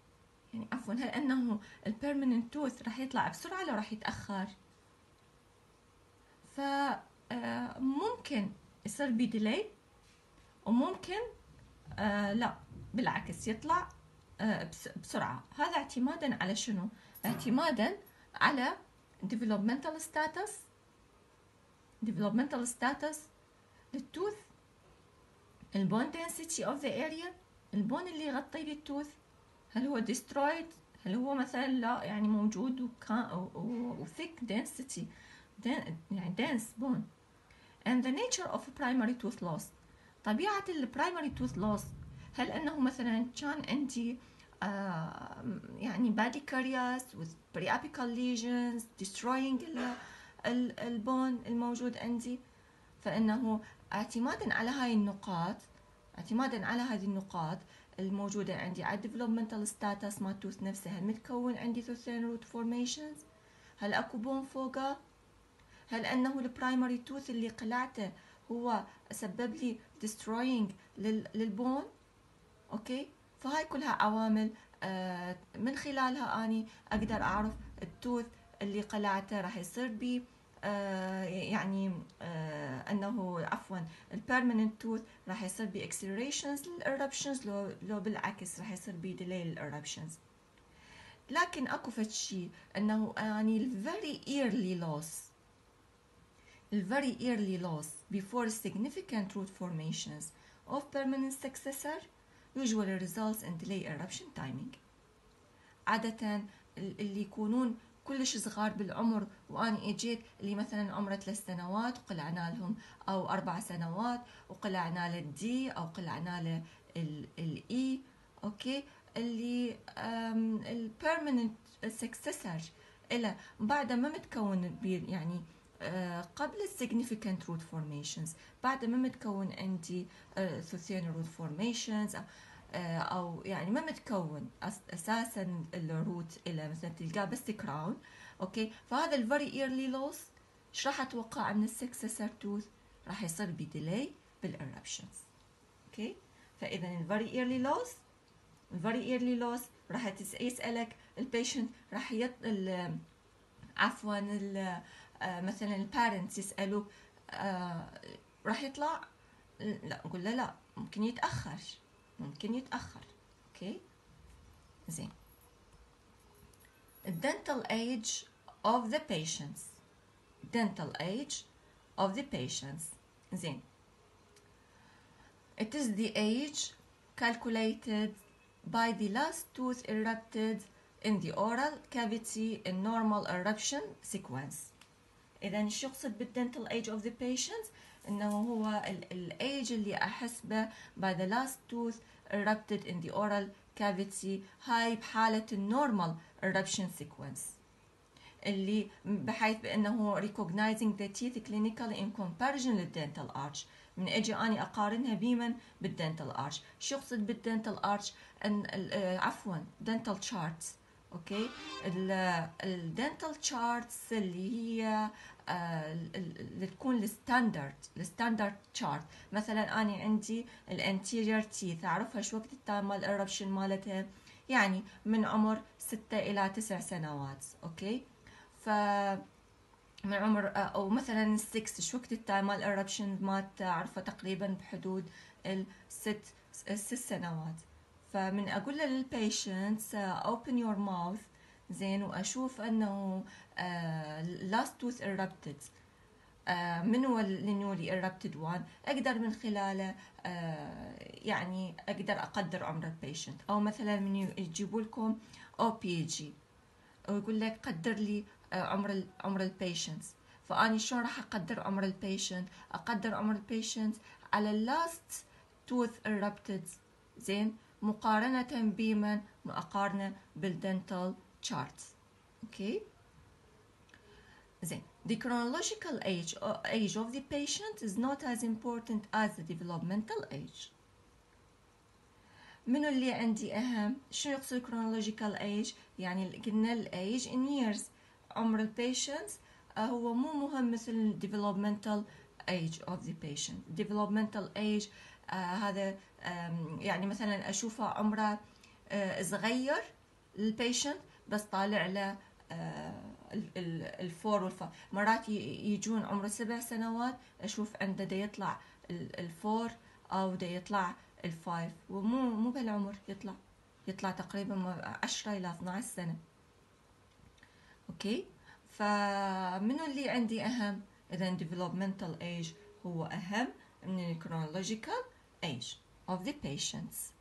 انه البيرمننت توث راح يطلع بسرعة لو راح يتأخر. فممكن يصير بي ديلي وممكن لا بالعكس يطلع بسرعة. هذا اعتمادا على شنو؟ اعتمادا على developmental status للتوث، البون density of the area، البون اللي يغطي لي التوث، هل هو destroyed، هل هو مثلا لا يعني موجود و thick density يعني dense bone، and the nature of primary tooth loss. طبيعة primary tooth loss، هل انه مثلا كان عندي يعني body caries with periapical lesions destroying البون الموجود عندي. فانه اعتمادا على هذه النقاط الموجودة عندي على developmental status ما التوث نفسه، هل متكون عندي ثوثين root formations، هل اكو بون فوقه، هل انه البرايمري توث اللي قلعته هو سبب لي destroying للبون. اوكي، فهاي كلها عوامل من خلالها اني اقدر اعرف التوث اللي قلعته راح يصير بي يعني انه عفوا البيرمننت توث راح يصير باكسلريشنز للإربشنز، لو بالعكس راح يصير بديلي للإربشنز. لكن اكو فد شيء انه يعني الفيري early loss before significant root formations of permanent successor usually results in delay eruption timing. عادة اللي يكونون كلش صغار بالعمر، وأنا اجيت اللي مثلا عمره 3 سنوات وقلعنا لهم، أو 4 سنوات وقلعنا له الدي، أو قلعنا له الإي، أوكي، اللي البيرمننت سكسسر إلى بعد ما متكون يعني قبل السيجنيفيكانت روت فورميشنز، بعد ما متكون عندي ثلثين روت فورميشنز، او يعني ما متكون اساسا الروت الى مثلا تلقاه بس كراون، اوكي، فهذا الفيري ايرلي لوس ايش راح اتوقع من السكسسر توث؟ راح يصير بديلي بالاربشنز، اوكي. فاذا الفيري ايرلي لوس راح يسالك البيشنت، راح عفوا مثلا البارنتس يسالوك راح يطلع، لا نقول له لا، ممكن يتاخر، اوكي. زين. dental age of the patients زين. it is the age calculated by the last tooth erupted in the oral cavity in normal eruption sequence. إذا شو يقصد بالdental age of the patients؟ إنه هو الage اللي أحسبه by the last tooth erupted in the oral cavity، هاي بحالة النورمال eruption sequence، اللي بحيث بأنه recognizing the teeth clinically in comparison للdental arch. من أجي أني أقارنها بمن؟ بالdental arch. شو يقصد بالdental arch؟ عفوا dental charts، اوكي. الدنتال تشارتس اللي هي اللي تكون الستاندرد تشارت. مثلا انا عندي الانتيريور تيث اعرفها شو وقت التايم مال الاربشن مالتها، يعني من عمر 6 الى 9 سنوات، اوكي. ف من عمر او مثلا 6 شو وقت التايم مال الاربشن مالت اعرفه تقريبا بحدود الست 6 سنوات. فمن اقول للبيشنتس open your mouth زين، واشوف انه last tooth erupted، من هو النيولي erupted one، اقدر من خلاله يعني اقدر اقدر عمر البيشنت. او مثلا من يجيبوا لكم OPG ويقول لك قدر لي عمر البيشنتس، فاني شلون راح اقدر عمر البيشنت؟ اقدر عمر البيشنت على last tooth erupted، زين، مقارنة بمن؟ مقارنة بالدنتال charts، اوكي. زين. The chronological age of the patient is not as important as the developmental age. منو اللي عندي أهم؟ شو يقصد chronological age؟ يعني قلنا ال age in years. عمر البيشنت هو مو مهم مثل developmental age of the patient. developmental age هذا يعني مثلا أشوفه عمره صغير للبيشنت، بس طالع له الفور والفايف. مرات يجون عمره 7 سنوات أشوف عنده دا يطلع الفور أو دا يطلع الفايف، ومو بهالعمر يطلع تقريبا 10 إلى 12 سنة، أوكي. فمنو اللي عندي أهم؟ إذا developmental age هو أهم من chronological age of the patients.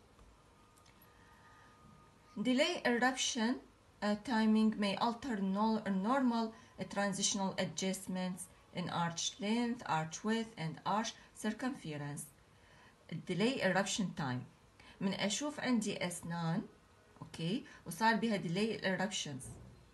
Delay eruption timing may alter normal transitional adjustments in arch length, arch width and arch circumference. delay eruption time من أشوف عندي أسنان، أوكي، وصار بها delay eruptions،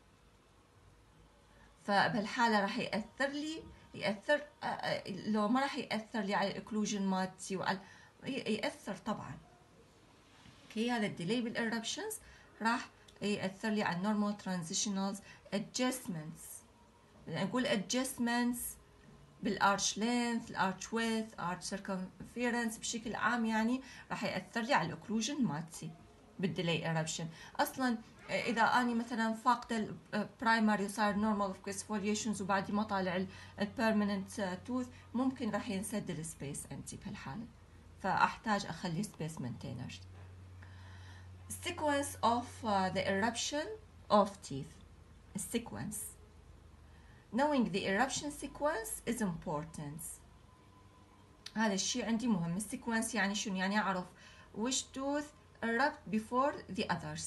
فبهالحالة راح يأثر لو ما راح يأثر لي على الإكلوجن مالتي يأثر طبعا، اوكي. هذا الديلي بالإربشنز راح يأثر لي على النورمال ترانزيشنال ادجستمنتس. نقول ادجستمنتس بالارش لينث، الارش ويث، ارش سيركمفيرنس بشكل عام، يعني راح يأثر لي على الأكلوجن مالتي. بالديلي eruption. اصلا اذا اني مثلا فاقده البرايمري وصار نورمال اوف فوليشنز وبعدين ما طالع البيرمننت توث، ممكن راح ينسد السبيس عندي بهالحاله، فاحتاج اخلي سبيس مينتينر. sequence of the eruption of teeth. sequence. knowing the eruption sequence is important. هذا الشيء عندي مهم. السيكونس يعني شنو؟ يعني اعرف which tooth erupt before the others.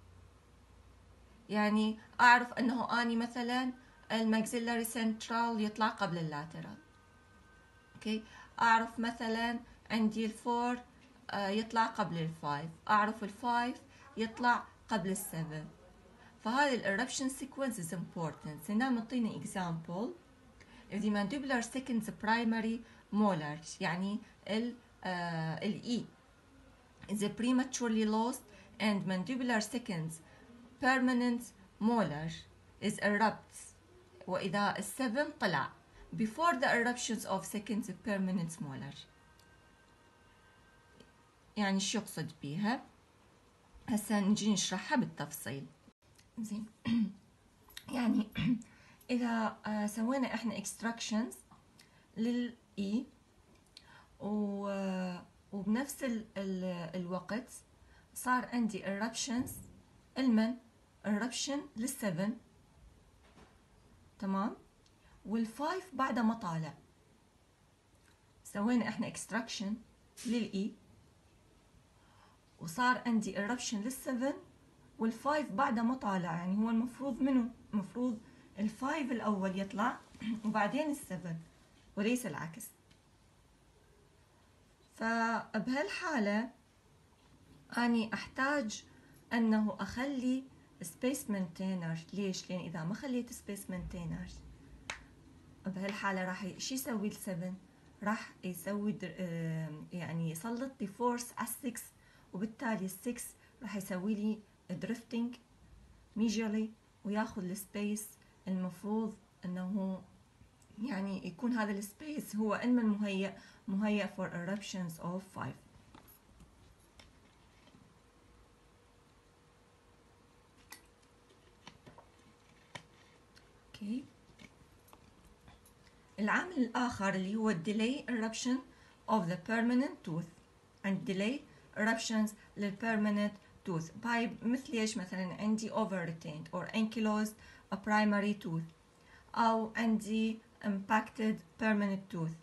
يعني اعرف انه اني مثلا الماكسيلاري سنترال يطلع قبل اللاترال. اوكي. اعرف مثلا عندي الفور يطلع قبل الفايف، اعرف الفايف يطلع قبل السفن. فهذا الeruption sequence is important. هنا معطيني example. if the mandibular seconds primary molars يعني ال E is prematurely lost and mandibular seconds permanent molar is erupts، وإذا السفن طلع before the eruptions of seconds permanent molar. يعني شو يقصد بيها؟ هسا نجي نشرحها بالتفصيل. زين. يعني إذا سوينا إحنا extractions للإي وبنفس الوقت صار عندي eruptions المن eruption للسفن، تمام، والفايف بعد ما طالع. سوينا احنا extraction للإي وصار عندي eruption للسفن والفايف بعد ما طالع. يعني هو المفروض منه؟ المفروض الفايف الأول يطلع وبعدين السفن وليس العكس. فبهالحالة أني أحتاج أنه أخلي space maintainer. ليش؟ لأن إذا ما خليت space maintainer بهالحالة راح شو يسوي السفن؟ راح يسوي يعني يسلط لي فورس على السكس، وبالتالي السكس راح يسوي لي دريفتنج ميجرلي وياخذ السبيس. المفروض انه يعني يكون هذا السبيس هو علما مهيأ for eruptions of 5. اوكي. العامل الآخر اللي هو delay eruption of the permanent tooth and delay eruptions للpermanent tooth by مثل ايش؟ مثلا عندي over retained or ankylosed a primary tooth أو عندي impacted permanent tooth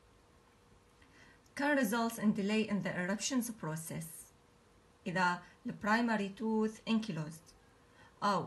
can result in delay in the eruptions process. إذا البرايمري tooth ankylosed أو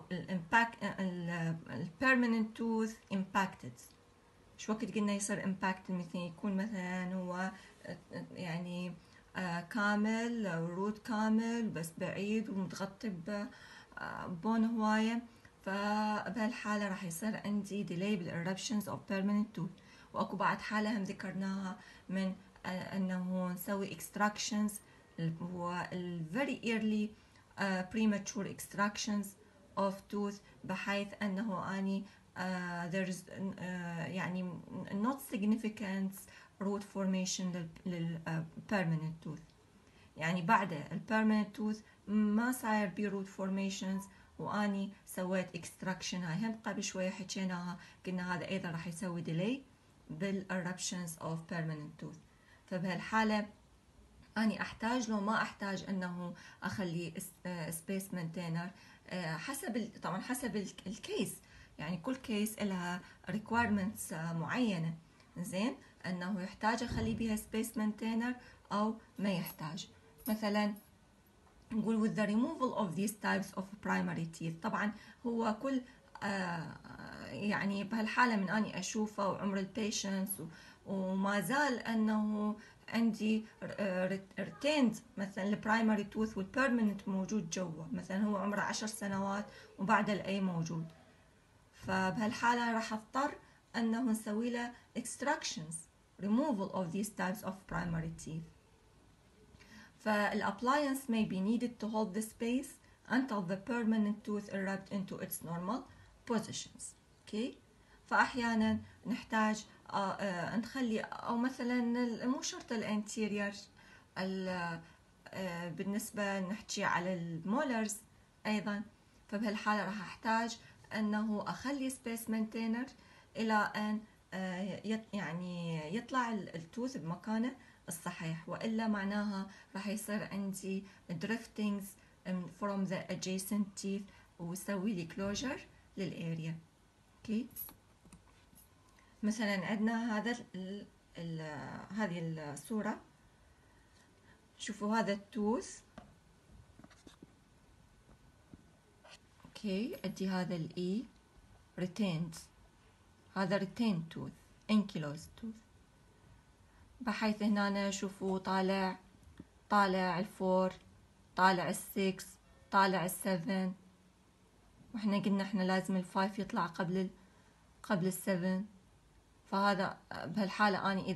permanent tooth impacted. شو وقت قلنا يصير impact؟ مثل يكون مثلا هو يعني كامل أو روت كامل بس بعيد ومتغطي ببون هواية، فبهالحالة راح يصير عندي delay بالeruptions of permanent tooth. وأكو بعد حالة هم ذكرناها من أنه نسوي extractions، هو very early premature extractions of tooth، بحيث أنه أني there is يعني not significant root formation لل permanent tooth. يعني بعد ال permanent tooth ما صاير بي root formations واني سويت extraction. هاي هم قبل شوية حكيناها، قلنا هذا ايضا راح يسوي delay بال eruptions of permanent tooth. فبهالحالة اني احتاج لو ما احتاج انه اخلي space maintainer حسب طبعا حسب الكيس. يعني كل كيس لها requirements معينة. زين، انه يحتاج اخلي بها space maintainer او ما يحتاج. مثلا نقول with the removal of these types of primary teeth. طبعا هو كل يعني بهالحالة من اني اشوفه وعمر البيشنس وما زال انه عندي retained مثلا البرايمري توث والبيرمننت موجود جوا، مثلا هو عمره 10 سنوات وبعد الاي موجود. فبهالحالة راح اضطر انه نسوي له extractions removal of these types of primary teeth. فالappliance may be needed to hold the space until the permanent tooth erupt into its normal positions. okay. فأحيانا نحتاج نخلي أو مثلا مو شرط الانتيرير بالنسبة نحكي على المولرز أيضا. فبهالحالة راح أحتاج أنه أخلي سبيس مينتينر إلى أن يعني يطلع التوث بمكانه الصحيح، وإلا معناها راح يصير عندي driftings from the adjacent teeth ويسوي لي closure للاريا. اوكي، مثلا عندنا هذا هذه الصورة، شوفوا هذا التوث. اوكي، عندي هذا الاي retained، هذا retained tooth ankylosed tooth، بحيث هنا شوفوا طالع الفور، طالع السكس، طالع السفن، واحنا قلنا احنا لازم الفايف يطلع قبل السفن. فهذا بهالحالة أنا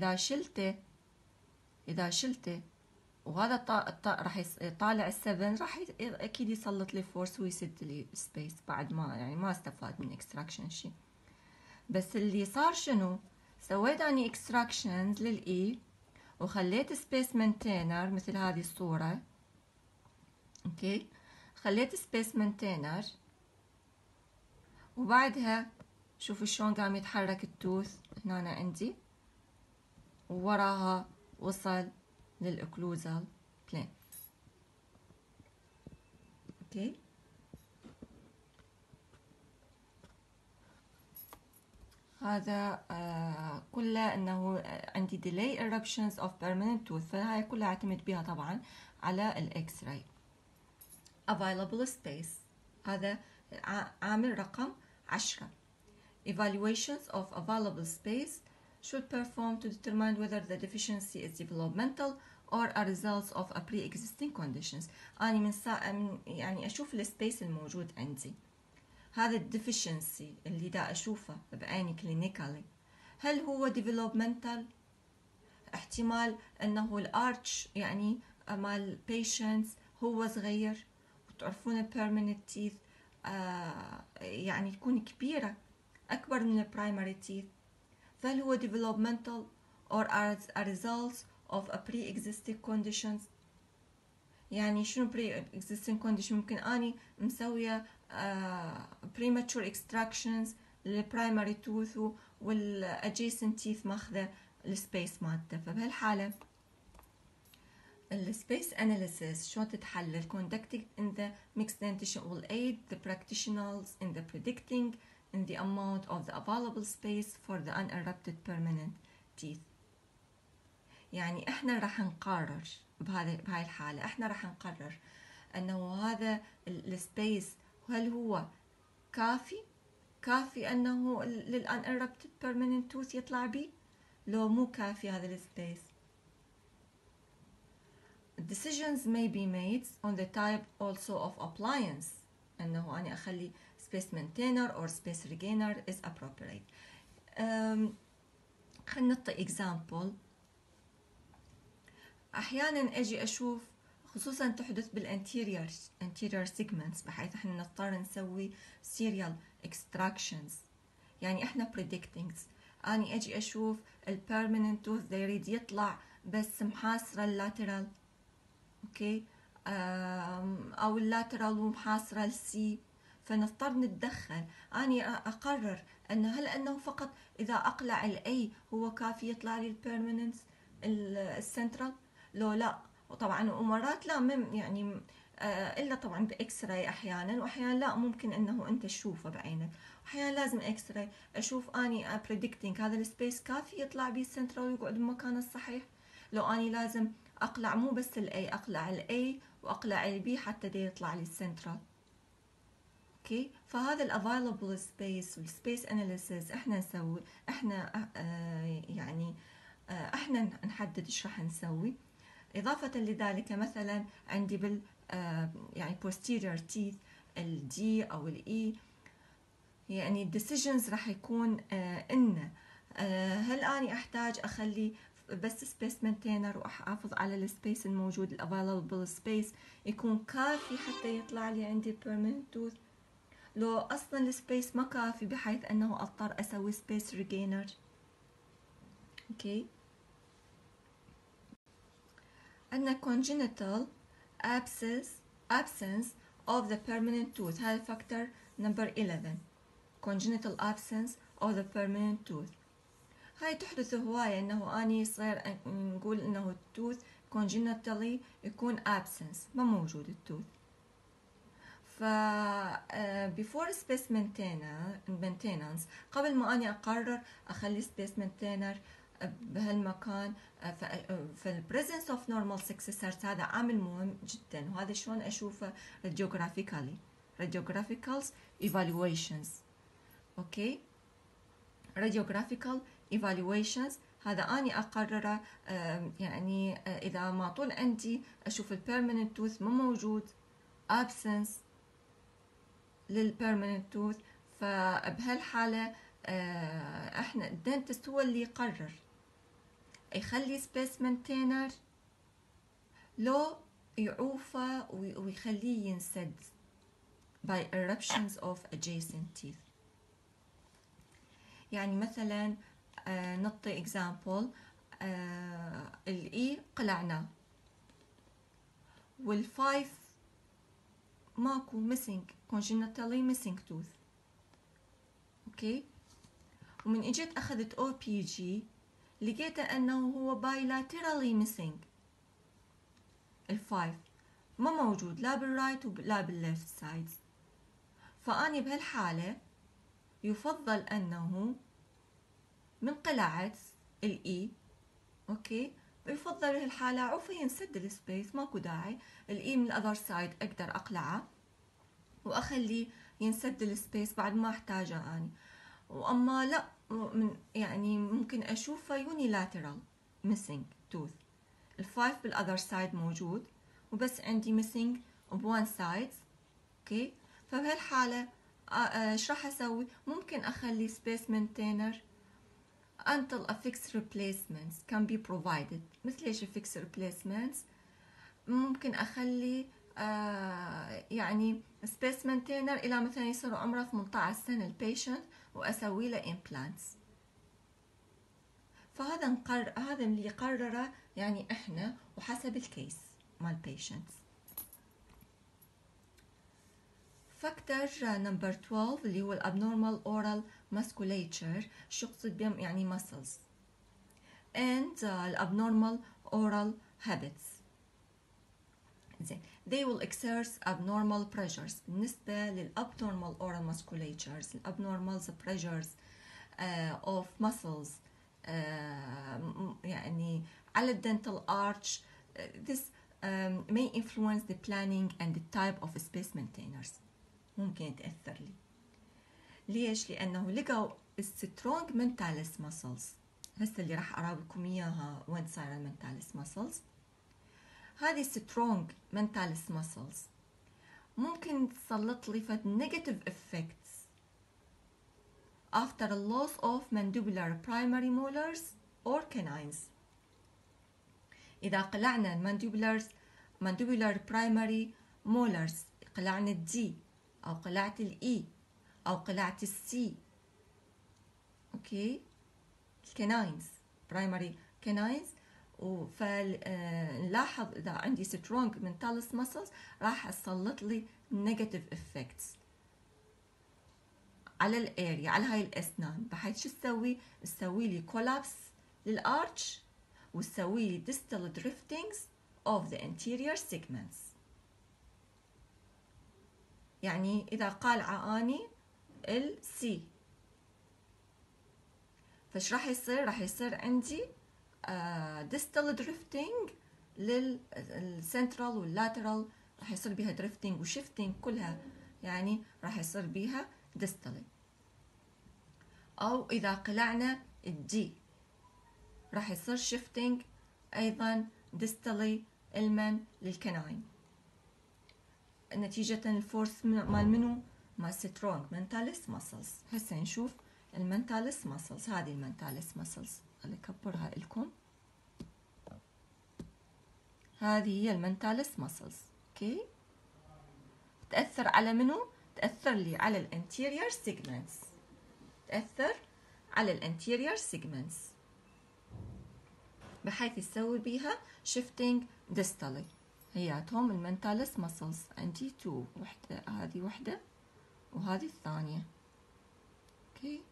إذا شلته وهذا راح يطالع السفن، راح أكيد يسلط لي فورس ويسد لي سبيس، بعد ما يعني ما استفاد من اكستراكشن شي. بس اللي صار شنو؟ سويت أني اكستراكشن للإي وخليت سبيس مينتينر مثل هذه الصورة. اوكي، خليت سبيس مينتينر وبعدها شوفوا شلون قام يتحرك التوث هنا عندي، ووراها وصل للأوكلوزال بلين. اوكي، هذا كله انه عندي delay eruptions of permanent tooth، فهاي كلها اعتمد بها طبعا على الاكس راي. available space، هذا عامل رقم 10. evaluations of available space should perform to determine whether the deficiency is developmental or a result of a pre-existing conditions. أنا من يعني أشوف السبيس الموجود عندي، هذا الديفيشنسي اللي دا أشوفه بعيني كلينيكالي، هل هو developmental؟ احتمال أنه الارتش يعني مال patients هو صغير، وتعرفون permanent teeth يعني تكون كبيرة أكبر من البرايمري teeth، فهل هو developmental or a result of a pre-existing conditions؟ يعني شنو pre-existing condition؟ ممكن أني مسوية premature extractions للبرايمري tooth والadjacent teeth ماخذة السبيس مالته. فبهالحالة السبيس analysis شلون تتحلل؟ conducted in the mixed dentition will aid the practitioners in the predicting in the amount of the available space for the uninterrupted permanent teeth. يعني احنا راح نقرر بهاي الحالة، احنا راح نقرر انه هذا السبيس هل هو كافي انه للuninterrupted permanent tooth يطلع بيه، لو مو كافي هذا السبيس. Decisions may be made on the type also of appliance، انه انا اخلي space maintainer or space regainer is appropriate. خلينا نعطي example. احيانا اجي اشوف، خصوصا تحدث بالانتيريور segments، بحيث احنا نضطر نسوي serial extractions، يعني احنا predicting. اني اجي اشوف البيرمننت توث ده يريد يطلع بس محاصرة اللاترال، اوكي، او اللاترال ومحاصرة السي، فنضطر نتدخل. اني اقرر انه هل انه فقط اذا اقلع الاي هو كافي يطلع لي البيرمننت السنترال، لو لا. وطبعا ومرات لا، يعني الا طبعا باكس راي احيانا، واحيانا لا، ممكن انه انت تشوفه بعينك، احيانا لازم اكس راي اشوف اني بريدكتنج هذا السبيس كافي يطلع بيه السنترال ويقعد بمكانه الصحيح، لو اني لازم اقلع مو بس الاي، اقلع الاي واقلع البي حتى دي يطلع لي السنترال. اوكي، فهذا الافايلبل سبيس والسبيس اناليسيس احنا نسوي، احنا يعني احنا نحدد ايش راح نسوي. اضافه لذلك مثلا عندي بال يعني posterior teeth الدي او الاي، يعني decisions راح يكون ان هل اني احتاج اخلي بس سبيس مينتينر واحافظ على السبيس الموجود، الافيلبل سبيس يكون كافي حتى يطلع لي عندي permanent tooth، لو اصلا السبيس ما كافي بحيث انه اضطر اسوي سبيس ريجينر. اوكي، عندنا congenital absence of the permanent tooth. هذا factor number 11. congenital absence of the permanent tooth. هاي تحدث هواية انه اني يصير نقول انه التوث congenitally يكون absence، ما موجود التوث. ف before space maintenance، قبل ما اني اقرر اخلي space maintainer بهالمكان، فال presence of normal successors هذا عامل مهم جدا، وهذا شلون اشوفه radiographical evaluations. اوكي، radiographical evaluations هذا اني اقرره. يعني اذا ما طول عندي اشوف البيرمننت توث مو موجود، absence للبيرمننت توث، فبهالحالة احنا الدنتست هو اللي يقرر يخلي سبيس مينتينر لو يعوفه ويخليه ينسد by eruptions of adjacent teeth. يعني مثلا نعطي example، الاي قلعناه والفايف ماكو missing congenitally missing tooth. اوكي، ومن اجيت اخذت او بي جي لقيته انه هو bilaterally missing، الفايف ما موجود لا بالرايت ولا بالليفت سايدز. فاني بهالحالة يفضل انه من قلعت الاي، اوكي، يفضل بهالحالة عوفه ينسد السبيس، ماكو داعي الاي من الاذر سايد اقدر اقلعه واخليه ينسد السبيس بعد ما احتاجه اني. واما لا، يعني ممكن اشوفه يونيلاترال missing tooth، الفايف بالاذر سايد موجود وبس عندي missing بوان سايد. اوكي، فبهالحالة ايش راح اسوي؟ ممكن اخلي space maintainer until a fixed replacements can be provided. مثل ايش fixed replacements؟ ممكن اخلي يعني space maintainer الى مثلا يصير عمره 18 سنة البيشنت واسوي له implants. فهذا هذا اللي يقرره يعني احنا وحسب الكيس مال patients. فاكتور نمبر 12 اللي هو الابنورمال اورال musculature. شو اقصد بهم؟ يعني muscles and الابنورمال oral habits. زين، they will exert abnormal pressures. بالنسبة للabnormal oral musculatures، الabnormal pressures of muscles يعني على الdental arch. This may influence the planning and the type of space maintainers. ممكن يتأثر لي. ليش؟ لأنه لقوا strong mentalis muscles. هسه اللي راح أراويكم إياها وين صار المنتالس muscles. هذه strong mentalis muscles ممكن تسلط لي فد negative effects after a loss of mandibular primary molars or canines. إذا قلعنا mandibular primary molars، قلعنا الدي أو قلعت الإي أو قلعت السي، أوكي، الكناينز primary canines، فنلاحظ إذا عندي strong mentalis muscles راح تسلط لي negative effects على الاريا، على هاي الأسنان، بحيث شو تسوي لي collapse للأرش وتسوي لي distal driftings of the anterior segments. يعني إذا قالعة أني السي، فش راح يصير؟ راح يصير عندي distal drifting للسنترال واللاترال، راح يصير بيها drifting وشيفتنج كلها، يعني راح يصير بيها distally. أو إذا قلعنا الدي راح يصير shifting أيضا distally المن للكناين، نتيجة الفورس مال منو؟ مال strong mentalis muscles. هسه نشوف المنتالس muscles. هذه المنتالس muscles اللي أكبرها لكم، هذه هي المنتالس muscles. اوكي، تأثر على منو؟ تأثر لي على الانتيريور segments، تأثر على الانتيريور segments بحيث يسوي بيها shifting distally. هياتهم المنتالس muscles. عندي 2، وحدة، هذه وحدة وهذه الثانية. اوكي.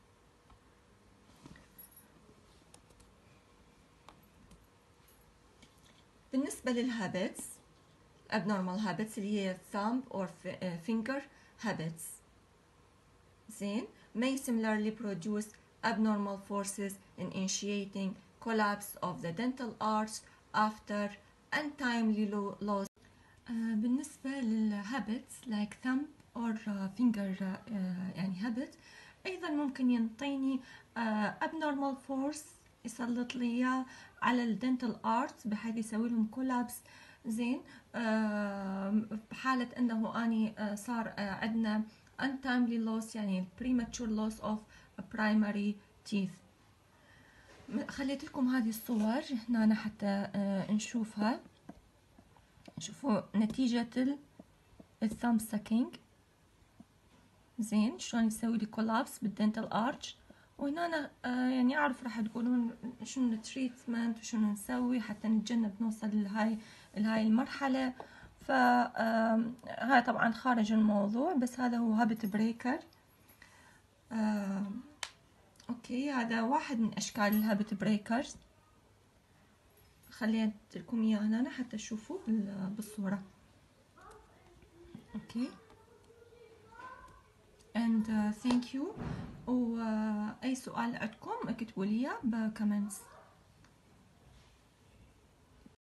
بالنسبة للهابتس، abnormal habits اللي هي thumb or finger habits، زين، may similarly produce abnormal forces in initiating collapse of the dental arch after untimely loss. بالنسبة للhabits like thumb or finger يعني habit، أيضا ممكن ينطيني abnormal force، يسلط لي إياه على الدنتال arts بحيث يسوي لهم collapse. زين، بحالة أنه أني صار عندنا untimely loss يعني premature loss of primary teeth. خليت لكم هذه الصور هنا حتى نشوفها. شوفوا نتيجة الثامب ساكينج، زين، شلون يسوي لي كولابس بالدنتال ارش. وهنا أنا يعني أعرف راح تقولون شنو التريتمنت وشنو نسوي حتى نتجنب نوصل لهاي المرحلة. هاي طبعا خارج الموضوع، بس هذا هو هابت بريكر. اوكي، هذا واحد من اشكال الهابت بريكرز. خليت لكم اياه هنا حتى تشوفوا بالصورة. اوكي and thank you. واي سؤال عندكم اكتبوا لي بكومنتس.